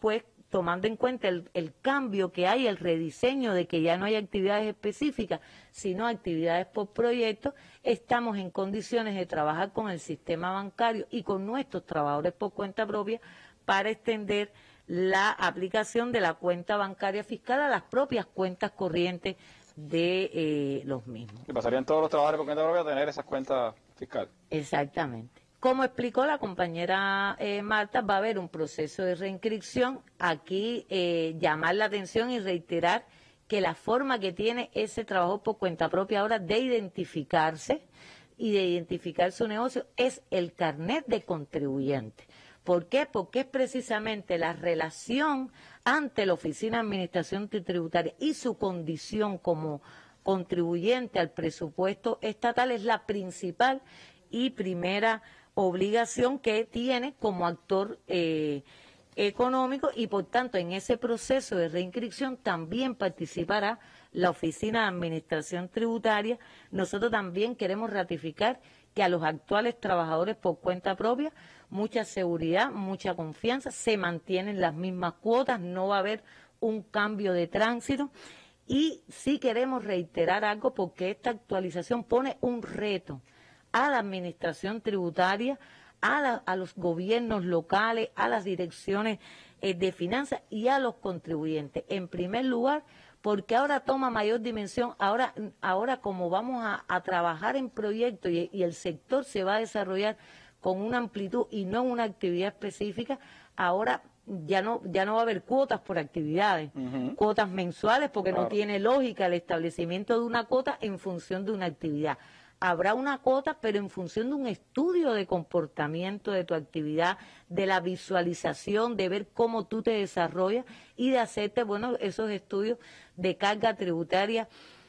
Speaker 8: tomando en cuenta el, el cambio que hay, el rediseño de que ya no hay actividades específicas, sino actividades por proyecto, estamos en condiciones de trabajar con el sistema bancario y con nuestros trabajadores por cuenta propia para extender la aplicación de la cuenta bancaria fiscal a las propias cuentas corrientes de eh, los mismos.
Speaker 1: ¿Y pasarían todos los trabajadores por cuenta propia a tener esas cuentas fiscales?
Speaker 8: Exactamente. Como explicó la compañera eh, Marta, va a haber un proceso de reinscripción. Aquí eh, llamar la atención y reiterar que la forma que tiene ese trabajo por cuenta propia ahora de identificarse y de identificar su negocio es el carnet de contribuyente. ¿Por qué? Porque es precisamente la relación ante la Oficina de Administración Tributaria y su condición como contribuyente al presupuesto estatal es la principal y primera obligación que tiene como actor eh, económico, y por tanto en ese proceso de reinscripción también participará la Oficina de Administración Tributaria. Nosotros también queremos ratificar que a los actuales trabajadores por cuenta propia mucha seguridad, mucha confianza, se mantienen las mismas cuotas, no va a haber un cambio de tránsito. Y sí queremos reiterar algo, porque esta actualización pone un reto a la administración tributaria, a, la, a los gobiernos locales, a las direcciones eh, de finanzas y a los contribuyentes. En primer lugar, porque ahora toma mayor dimensión, ahora, ahora como vamos a, a trabajar en proyectos y, y el sector se va a desarrollar con una amplitud y no una actividad específica, ahora ya no ya no va a haber cuotas por actividades, uh-huh. cuotas mensuales, porque claro, no tiene lógica el establecimiento de una cuota en función de una actividad. Habrá una cuota, pero en función de un estudio de comportamiento de tu actividad, de la visualización, de ver cómo tú te desarrollas y de hacerte, bueno, esos estudios de carga tributaria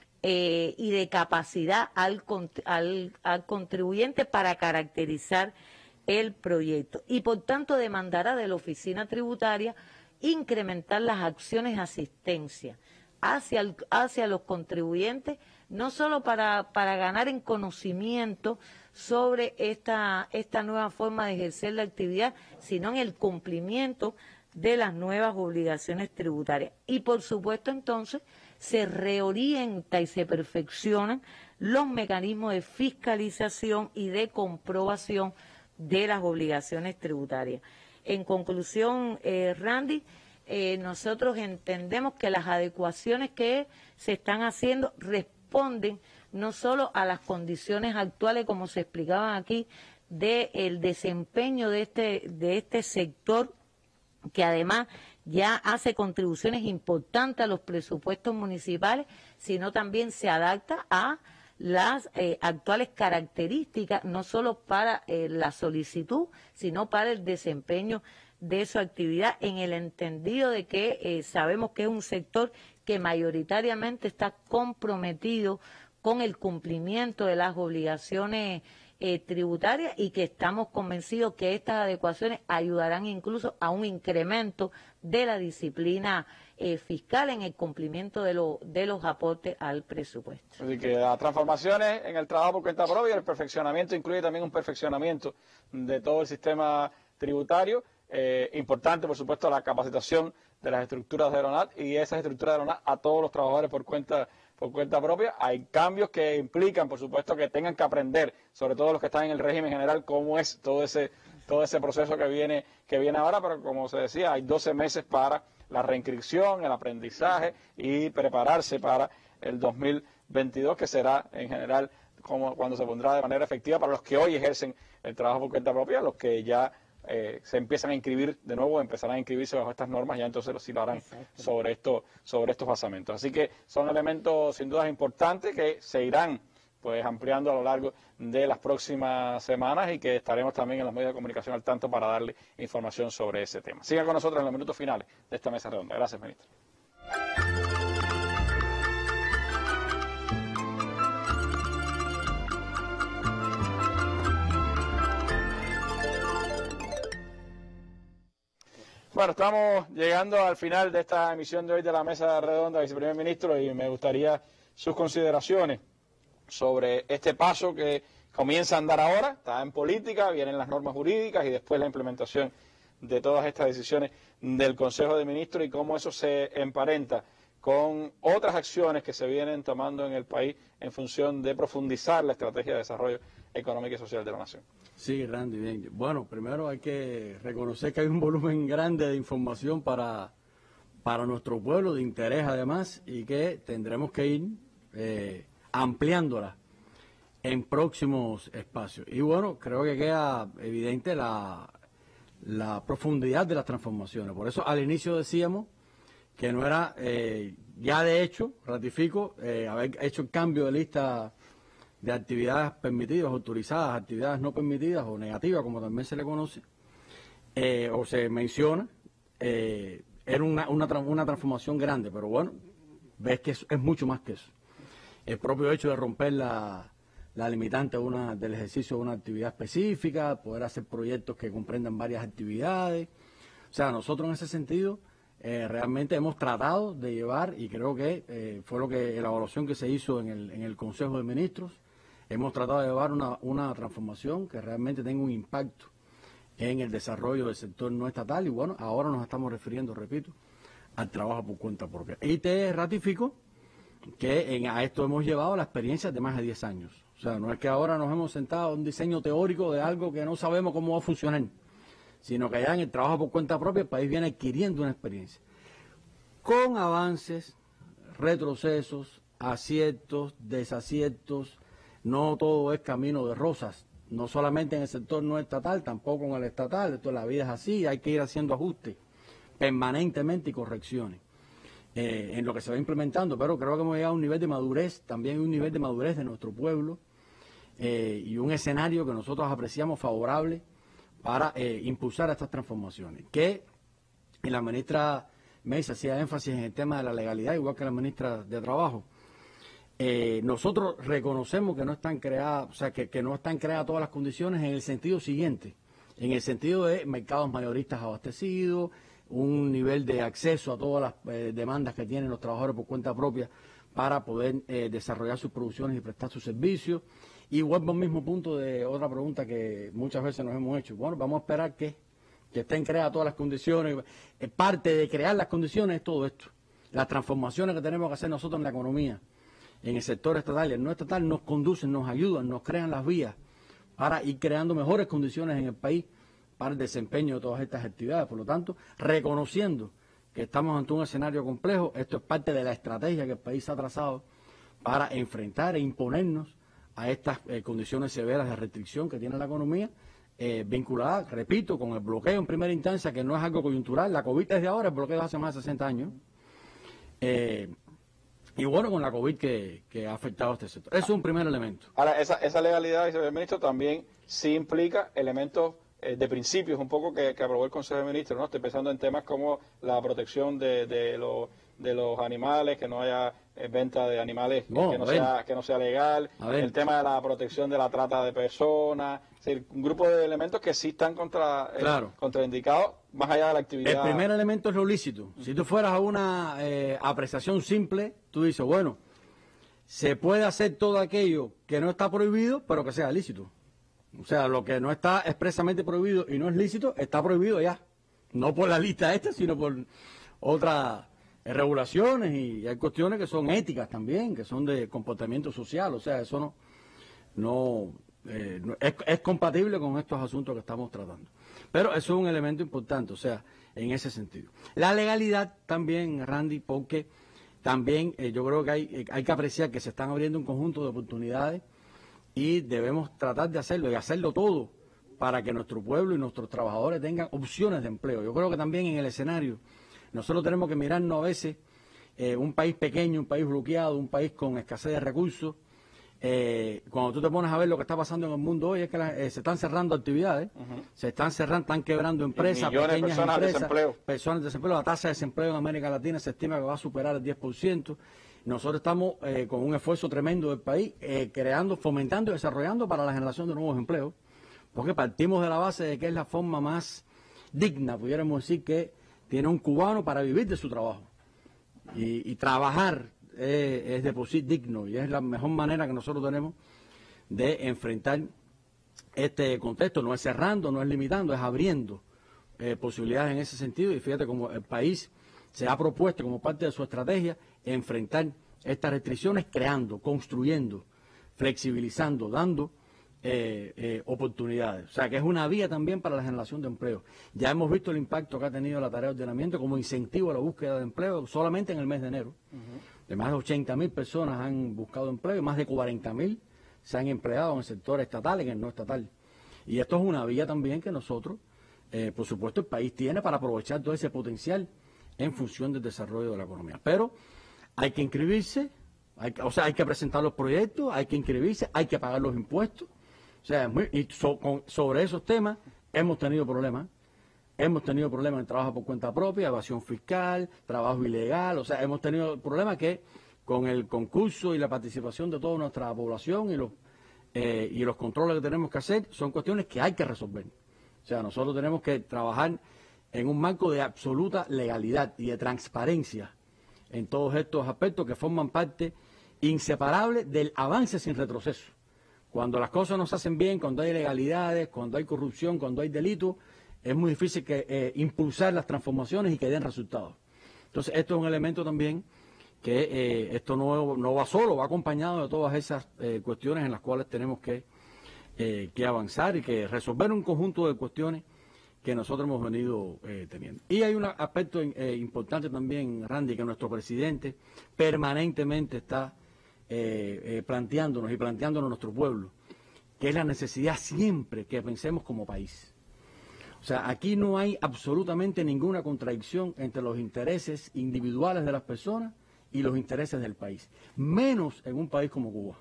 Speaker 8: eh, y de capacidad al, al, al contribuyente para caracterizar el proyecto. Y por tanto demandará de la oficina tributaria incrementar las acciones de asistencia hacia, el, hacia los contribuyentes, no solo para, para ganar en conocimiento sobre esta, esta nueva forma de ejercer la actividad, sino en el cumplimiento de las nuevas obligaciones tributarias. Y por supuesto entonces se reorienta y se perfeccionan los mecanismos de fiscalización y de comprobación de las obligaciones tributarias. En conclusión, eh, Randy, eh, nosotros entendemos que las adecuaciones que se están haciendo responden no solo a las condiciones actuales, como se explicaban aquí, del desempeño de este, de este sector, que además ya hace contribuciones importantes a los presupuestos municipales, sino también se adapta a las eh, actuales características, no solo para eh, la solicitud, sino para el desempeño de su actividad, en el entendido de que eh, sabemos que es un sector que mayoritariamente está comprometido con el cumplimiento de las obligaciones eh, tributarias, y que estamos convencidos que estas adecuaciones ayudarán incluso a un incremento de la disciplina eh, fiscal en el cumplimiento de, lo, de los aportes al presupuesto.
Speaker 1: Así que las transformaciones en el trabajo por cuenta propia, el perfeccionamiento incluye también un perfeccionamiento de todo el sistema tributario. Eh, importante, por supuesto, la capacitación de las estructuras de Aeronat y esas estructuras de Aeronat a todos los trabajadores por cuenta por cuenta propia. Hay cambios que implican, por supuesto, que tengan que aprender, sobre todo los que están en el régimen general, cómo es todo ese todo ese proceso que viene que viene ahora, pero como se decía, hay doce meses para la reinscripción, el aprendizaje y prepararse para el dos mil veintidós, que será en general como cuando se pondrá de manera efectiva para los que hoy ejercen el trabajo por cuenta propia, los que ya Eh, se empiezan a inscribir de nuevo, empezarán a inscribirse bajo estas normas, ya entonces sí lo harán sobre esto, sobre estos basamentos. Así que son elementos sin duda importantes que se irán pues ampliando a lo largo de las próximas semanas, y que estaremos también en los medios de comunicación al tanto para darle información sobre ese tema. Sigan con nosotros en los minutos finales de esta mesa redonda. Gracias, ministro. Bueno, estamos llegando al final de esta emisión de hoy de la Mesa Redonda, viceprimer ministro, y me gustaría sus consideraciones sobre este paso que comienza a andar ahora. Está en política, vienen las normas jurídicas y después la implementación de todas estas decisiones del Consejo de Ministros y cómo eso se emparenta con otras acciones que se vienen tomando en el país en función de profundizar la estrategia de desarrollo económico y social de la nación.
Speaker 2: Sí, Randy, bien. Bueno, primero hay que reconocer que hay un volumen grande de información para, para nuestro pueblo, de interés además, y que tendremos que ir eh, ampliándola en próximos espacios. Y bueno, creo que queda evidente la, la profundidad de las transformaciones. Por eso al inicio decíamos que no era, eh, ya de hecho, ratifico, eh, haber hecho el cambio de lista de actividades permitidas, autorizadas, actividades no permitidas o negativas, como también se le conoce, eh, o se menciona, eh, era una, una, una transformación grande, pero bueno, ves que es, es mucho más que eso. El propio hecho de romper la, la limitante de una, del ejercicio de una actividad específica, poder hacer proyectos que comprendan varias actividades. O sea, nosotros en ese sentido eh, realmente hemos tratado de llevar, y creo que eh, fue lo que la evaluación que se hizo en el, en el Consejo de Ministros, hemos tratado de llevar una, una transformación que realmente tenga un impacto en el desarrollo del sector no estatal, y bueno, ahora nos estamos refiriendo, repito, al trabajo por cuenta propia. Y te ratifico que en, a esto hemos llevado la experiencia de más de diez años. O sea, no es que ahora nos hemos sentado a un diseño teórico de algo que no sabemos cómo va a funcionar, sino que allá en el trabajo por cuenta propia el país viene adquiriendo una experiencia. Con avances, retrocesos, aciertos, desaciertos, no todo es camino de rosas, no solamente en el sector no estatal, tampoco en el estatal, esto la vida es así, hay que ir haciendo ajustes permanentemente y correcciones eh, en lo que se va implementando, pero creo que hemos llegado a un nivel de madurez, también un nivel de madurez de nuestro pueblo eh, y un escenario que nosotros apreciamos favorable para eh, impulsar estas transformaciones, que y la ministra Meis hacía énfasis en el tema de la legalidad, igual que la ministra de Trabajo. Eh, nosotros reconocemos que no están creadas, o sea, que, que no están creadas todas las condiciones en el sentido siguiente, en el sentido de mercados mayoristas abastecidos, un nivel de acceso a todas las eh, demandas que tienen los trabajadores por cuenta propia para poder eh, desarrollar sus producciones y prestar sus servicios. Y vuelvo al mismo punto de otra pregunta que muchas veces nos hemos hecho. Bueno, vamos a esperar que, que estén creadas todas las condiciones. Eh, parte de crear las condiciones es todo esto. Las transformaciones que tenemos que hacer nosotros en la economía, en el sector estatal y el no estatal, nos conducen, nos ayudan, nos crean las vías para ir creando mejores condiciones en el país para el desempeño de todas estas actividades. Por lo tanto, reconociendo que estamos ante un escenario complejo, esto es parte de la estrategia que el país ha trazado para enfrentar e imponernos a estas eh, condiciones severas de restricción que tiene la economía, eh, vinculada, repito, con el bloqueo en primera instancia, que no es algo coyuntural. La COVID es de ahora, el bloqueo es hace más de sesenta años. Eh, Y bueno, con la COVID que, que ha afectado a este sector. Eso es un primer elemento.
Speaker 1: Ahora, esa, esa legalidad, viceministro, también sí implica elementos eh, de principios un poco que, que aprobó el Consejo de Ministros, ¿no? Estoy pensando en temas como la protección de, de, lo, de los animales, que no haya eh, venta de animales
Speaker 2: no,
Speaker 1: que, no sea, que no sea legal, el tema de la protección de la trata de personas, es decir, un grupo de elementos que sí están contra, eh,
Speaker 2: claro.
Speaker 1: contraindicados más allá de la actividad.
Speaker 2: El primer elemento es lo lícito. Si tú fueras a una eh, apreciación simple, tú dices, bueno, se puede hacer todo aquello que no está prohibido, pero que sea lícito. O sea, lo que no está expresamente prohibido y no es lícito, está prohibido ya. No por la lista esta, sino por otras eh, regulaciones, y hay cuestiones que son éticas también, que son de comportamiento social. O sea, eso no, no, eh, no es, es compatible con estos asuntos que estamos tratando. Pero eso es un elemento importante, o sea, en ese sentido. La legalidad también, Randy, porque también eh, yo creo que hay, eh, hay que apreciar que se están abriendo un conjunto de oportunidades y debemos tratar de hacerlo y hacerlo todo para que nuestro pueblo y nuestros trabajadores tengan opciones de empleo. Yo creo que también en el escenario nosotros tenemos que mirarnos a veces eh, un país pequeño, un país bloqueado, un país con escasez de recursos. Eh, cuando tú te pones a ver lo que está pasando en el mundo hoy, es que la, eh, se están cerrando actividades, uh-huh. se están cerrando, están quebrando empresas, pequeñas
Speaker 1: de personas
Speaker 2: empresas,
Speaker 1: desempleo.
Speaker 2: personas de desempleo. La tasa de desempleo en América Latina se estima que va a superar el diez por ciento. Nosotros estamos eh, con un esfuerzo tremendo del país, eh, creando, fomentando y desarrollando para la generación de nuevos empleos, porque partimos de la base de que es la forma más digna, pudiéramos decir, que tiene un cubano para vivir de su trabajo. Y, y trabajar eh, es de por sí digno, y es la mejor manera que nosotros tenemos de enfrentar este contexto. No es cerrando, no es limitando, es abriendo eh, posibilidades en ese sentido y fíjate cómo el país se ha propuesto como parte de su estrategia enfrentar estas restricciones creando, construyendo, flexibilizando, dando eh, eh, oportunidades. O sea que es una vía también para la generación de empleo. Ya hemos visto el impacto que ha tenido la tarea de ordenamiento como incentivo a la búsqueda de empleo solamente en el mes de enero. Uh-huh. De más de ochenta mil personas han buscado empleo y más de cuarenta mil se han empleado en el sector estatal y en el no estatal. Y esto es una vía también que nosotros, eh, por supuesto, el país tiene para aprovechar todo ese potencial en función del desarrollo de la economía. Pero hay que inscribirse, hay que, o sea, hay que presentar los proyectos, hay que inscribirse, hay que pagar los impuestos. O sea, muy, y so, con, sobre esos temas hemos tenido problemas. Hemos tenido problemas en trabajo por cuenta propia, evasión fiscal, trabajo ilegal. O sea, hemos tenido problemas que con el concurso y la participación de toda nuestra población y los, eh, y los controles que tenemos que hacer son cuestiones que hay que resolver. O sea, nosotros tenemos que trabajar en un marco de absoluta legalidad y de transparencia en todos estos aspectos que forman parte inseparable del avance sin retroceso. Cuando las cosas no se hacen bien, cuando hay ilegalidades, cuando hay corrupción, cuando hay delito, es muy difícil que, eh, impulsar las transformaciones y que den resultados. Entonces, esto es un elemento también que eh, esto no, no va solo, va acompañado de todas esas eh, cuestiones en las cuales tenemos que, eh, que avanzar y que resolver un conjunto de cuestiones que nosotros hemos venido eh, teniendo. Y hay un aspecto eh, importante también, Randy, que nuestro presidente permanentemente está eh, eh, planteándonos y planteándonos a nuestro pueblo, que es la necesidad siempre que pensemos como país. O sea, aquí no hay absolutamente ninguna contradicción entre los intereses individuales de las personas y los intereses del país, menos en un país como Cuba,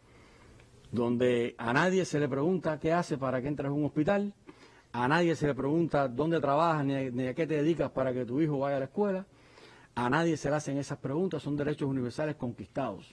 Speaker 2: donde a nadie se le pregunta qué hace para que entres a un hospital, a nadie se le pregunta dónde trabajas ni a, ni a qué te dedicas para que tu hijo vaya a la escuela, a nadie se le hacen esas preguntas, son derechos universales conquistados.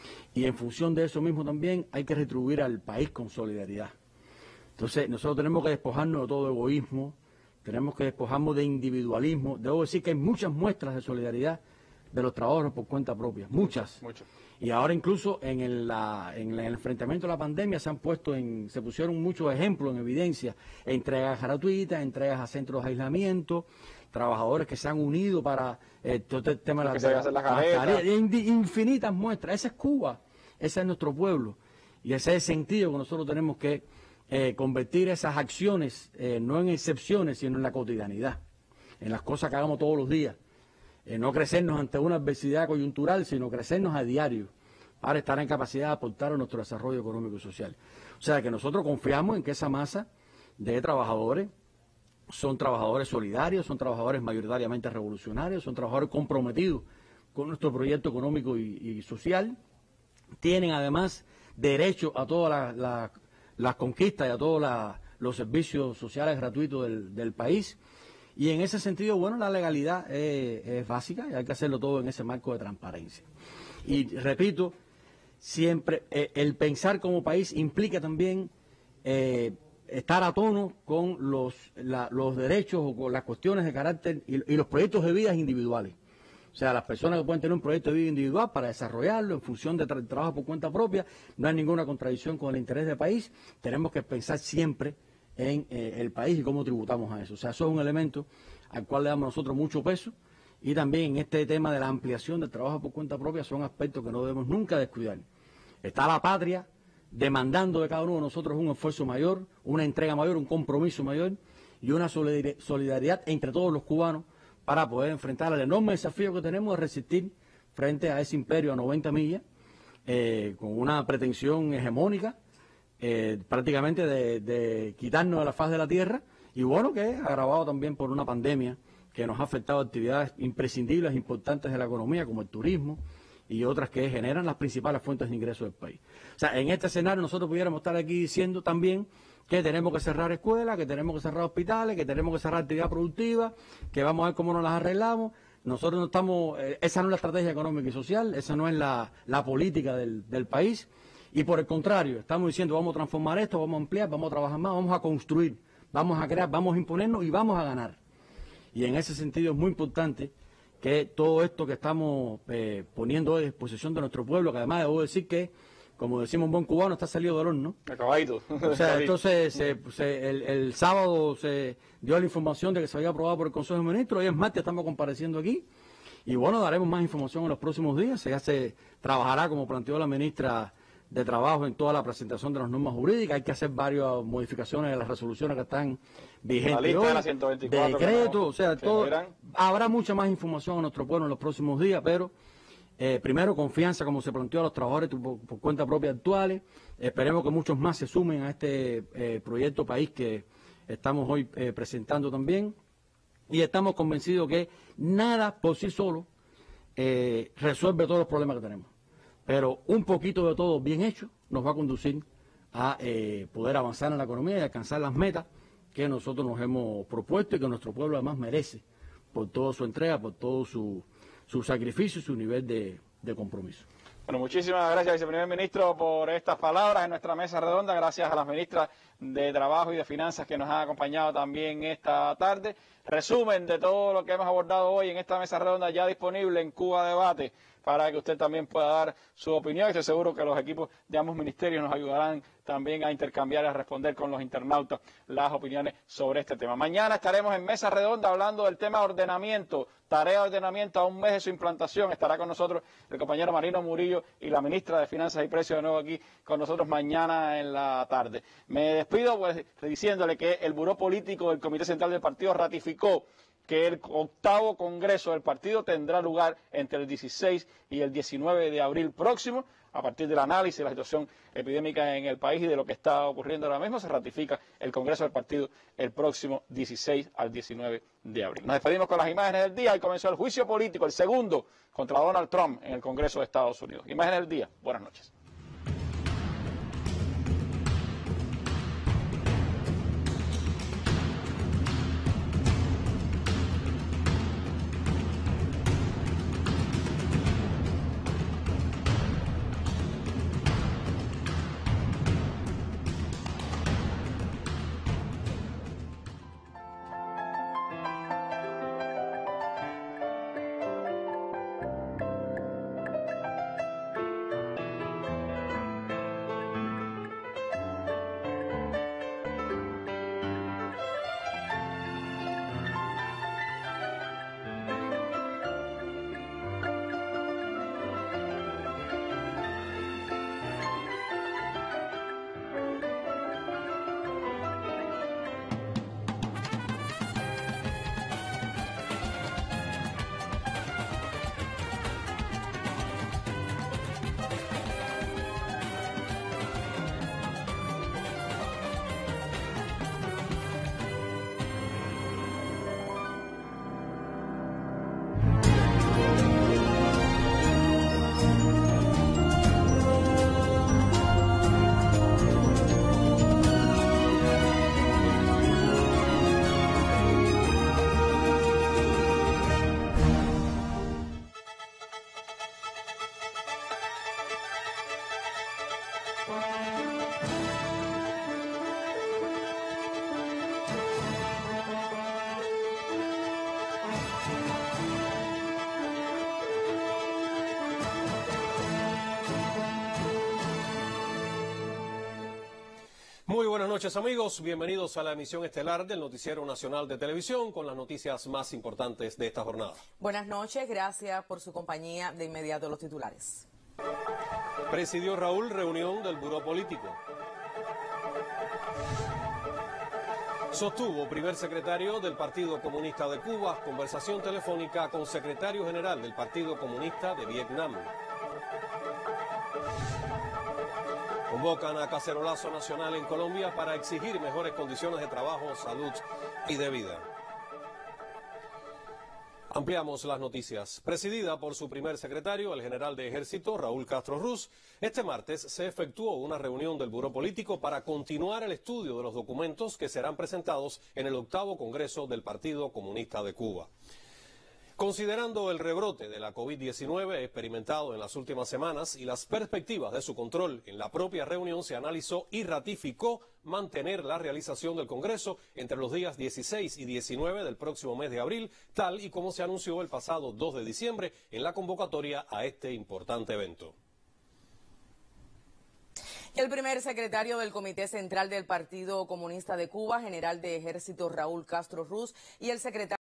Speaker 2: Y en función de eso mismo también hay que retribuir al país con solidaridad. Entonces nosotros tenemos que despojarnos de todo egoísmo, tenemos que despojarnos de individualismo. Debo decir que hay muchas muestras de solidaridad de los trabajadores por cuenta propia, muchas. Muchas. Y ahora incluso en el, la, en el enfrentamiento a la pandemia se han puesto en, se pusieron muchos ejemplos en evidencia, entregas gratuitas, entregas a centros de aislamiento, trabajadores que se han unido para eh, todo el tema de la, la, la infinitas muestras. Esa es Cuba, ese es nuestro pueblo y ese es el sentido que nosotros tenemos que eh, convertir esas acciones eh, no en excepciones sino en la cotidianidad, en las cosas que hagamos todos los días. Eh, no crecernos ante una adversidad coyuntural, sino crecernos a diario para estar en capacidad de aportar a nuestro desarrollo económico y social. O sea, que nosotros confiamos en que esa masa de trabajadores son trabajadores solidarios, son trabajadores mayoritariamente revolucionarios, son trabajadores comprometidos con nuestro proyecto económico y, y social, tienen además derecho a todas las la, la conquistas y a todos la, los servicios sociales gratuitos del, del país. Y en ese sentido, bueno, la legalidad es, es básica y hay que hacerlo todo en ese marco de transparencia. Y repito, siempre eh, el pensar como país implica también eh, estar a tono con los, la, los derechos o con las cuestiones de carácter y, y los proyectos de vida individuales. O sea, las personas que pueden tener un proyecto de vida individual para desarrollarlo en función de tra trabajo por cuenta propia, no hay ninguna contradicción con el interés del país. Tenemos que pensar siempre en eh, el país y cómo tributamos a eso. O sea, eso es un elemento al cual le damos nosotros mucho peso y también en este tema de la ampliación del trabajo por cuenta propia son aspectos que no debemos nunca descuidar. Está la patria demandando de cada uno de nosotros un esfuerzo mayor, una entrega mayor, un compromiso mayor y una solidaridad entre todos los cubanos para poder enfrentar el enorme desafío que tenemos de resistir frente a ese imperio a noventa millas eh, con una pretensión hegemónica Eh, prácticamente de, de quitarnos de la faz de la tierra y bueno, que es agravado también por una pandemia que nos ha afectado actividades imprescindibles, importantes de la economía como el turismo y otras que generan las principales fuentes de ingresos del país. O sea, en este escenario nosotros pudiéramos estar aquí diciendo también que tenemos que cerrar escuelas, que tenemos que cerrar hospitales, que tenemos que cerrar actividad productiva, que vamos a ver cómo nos las arreglamos. Nosotros no estamos, eh, esa no es la estrategia económica y social, esa no es la, la política del, del país. Y por el contrario, estamos diciendo vamos a transformar esto, vamos a ampliar, vamos a trabajar más, vamos a construir, vamos a crear, vamos a imponernos y vamos a ganar. Y en ese sentido es muy importante que todo esto que estamos eh, poniendo a disposición de nuestro pueblo, que además debo decir que como decimos un buen cubano, está salido del horno.
Speaker 1: Acabadito.
Speaker 2: O sea, entonces se, se, el, el sábado se dio la información de que se había aprobado por el Consejo de Ministros, hoy es martes, estamos compareciendo aquí, y bueno, daremos más información en los próximos días, ya se trabajará, como planteó la ministra de Trabajo, en toda la presentación de las normas jurídicas, hay que hacer varias modificaciones de las resoluciones que están vigentes
Speaker 1: La lista
Speaker 2: hoy,
Speaker 1: de la ciento veinticuatro,
Speaker 2: decretos,
Speaker 1: no,
Speaker 2: o sea, todo, habrá mucha más información en nuestro pueblo en los próximos días, pero Eh, primero, confianza, como se planteó a los trabajadores por, por cuenta propia actuales. Esperemos que muchos más se sumen a este eh, proyecto país que estamos hoy eh, presentando también. Y estamos convencidos que nada por sí solo eh, resuelve todos los problemas que tenemos. Pero un poquito de todo bien hecho nos va a conducir a eh, poder avanzar en la economía y alcanzar las metas que nosotros nos hemos propuesto y que nuestro pueblo además merece por toda su entrega, por todo su... su sacrificio y su nivel de, de compromiso.
Speaker 1: Bueno, muchísimas gracias, viceprimer ministro, por estas palabras en nuestra mesa redonda. Gracias a las ministras de Trabajo y de Finanzas que nos han acompañado también esta tarde. Resumen de todo lo que hemos abordado hoy en esta mesa redonda ya disponible en Cuba Debate, para que usted también pueda dar su opinión. Estoy seguro que los equipos de ambos ministerios nos ayudarán también a intercambiar y a responder con los internautas las opiniones sobre este tema. Mañana estaremos en mesa redonda hablando del tema de ordenamiento, tarea de ordenamiento a un mes de su implantación. Estará con nosotros el compañero Marino Murillo y la ministra de Finanzas y Precios de nuevo aquí con nosotros mañana en la tarde. Me despido pues diciéndole que el Buró Político del Comité Central del Partido ratificó que el octavo Congreso del partido tendrá lugar entre el dieciséis y el diecinueve de abril próximo. A partir del análisis de la situación epidémica en el país y de lo que está ocurriendo ahora mismo, se ratifica el Congreso del partido el próximo dieciséis al diecinueve de abril. Nos despedimos con las imágenes del día y comenzó el juicio político, el segundo, contra Donald Trump en el Congreso de Estados Unidos. Imágenes del día. Buenas noches.
Speaker 9: Muy buenas noches amigos, bienvenidos a la emisión estelar del Noticiero Nacional de Televisión con las noticias más importantes de esta jornada.
Speaker 10: Buenas noches, gracias por su compañía. De inmediato los titulares.
Speaker 9: Presidió Raúl reunión del Buró Político. Sostuvo primer secretario del Partido Comunista de Cuba conversación telefónica con secretario general del Partido Comunista de Vietnam. Convocan a cacerolazo nacional en Colombia para exigir mejores condiciones de trabajo, salud y de vida. Ampliamos las noticias. Presidida por su primer secretario, el general de Ejército, Raúl Castro Ruz, este martes se efectuó una reunión del Buró Político para continuar el estudio de los documentos que serán presentados en el octavo Congreso del Partido Comunista de Cuba. Considerando el rebrote de la COVID diecinueve experimentado en las últimas semanas y las perspectivas de su control, en la propia reunión se analizó y ratificó mantener la realización del Congreso entre los días dieciséis y diecinueve del próximo mes de abril, tal y como se anunció el pasado dos de diciembre en la convocatoria a este importante evento.
Speaker 10: Y el primer secretario del Comité Central del Partido Comunista de Cuba, general de Ejército Raúl Castro Ruz, y el secretario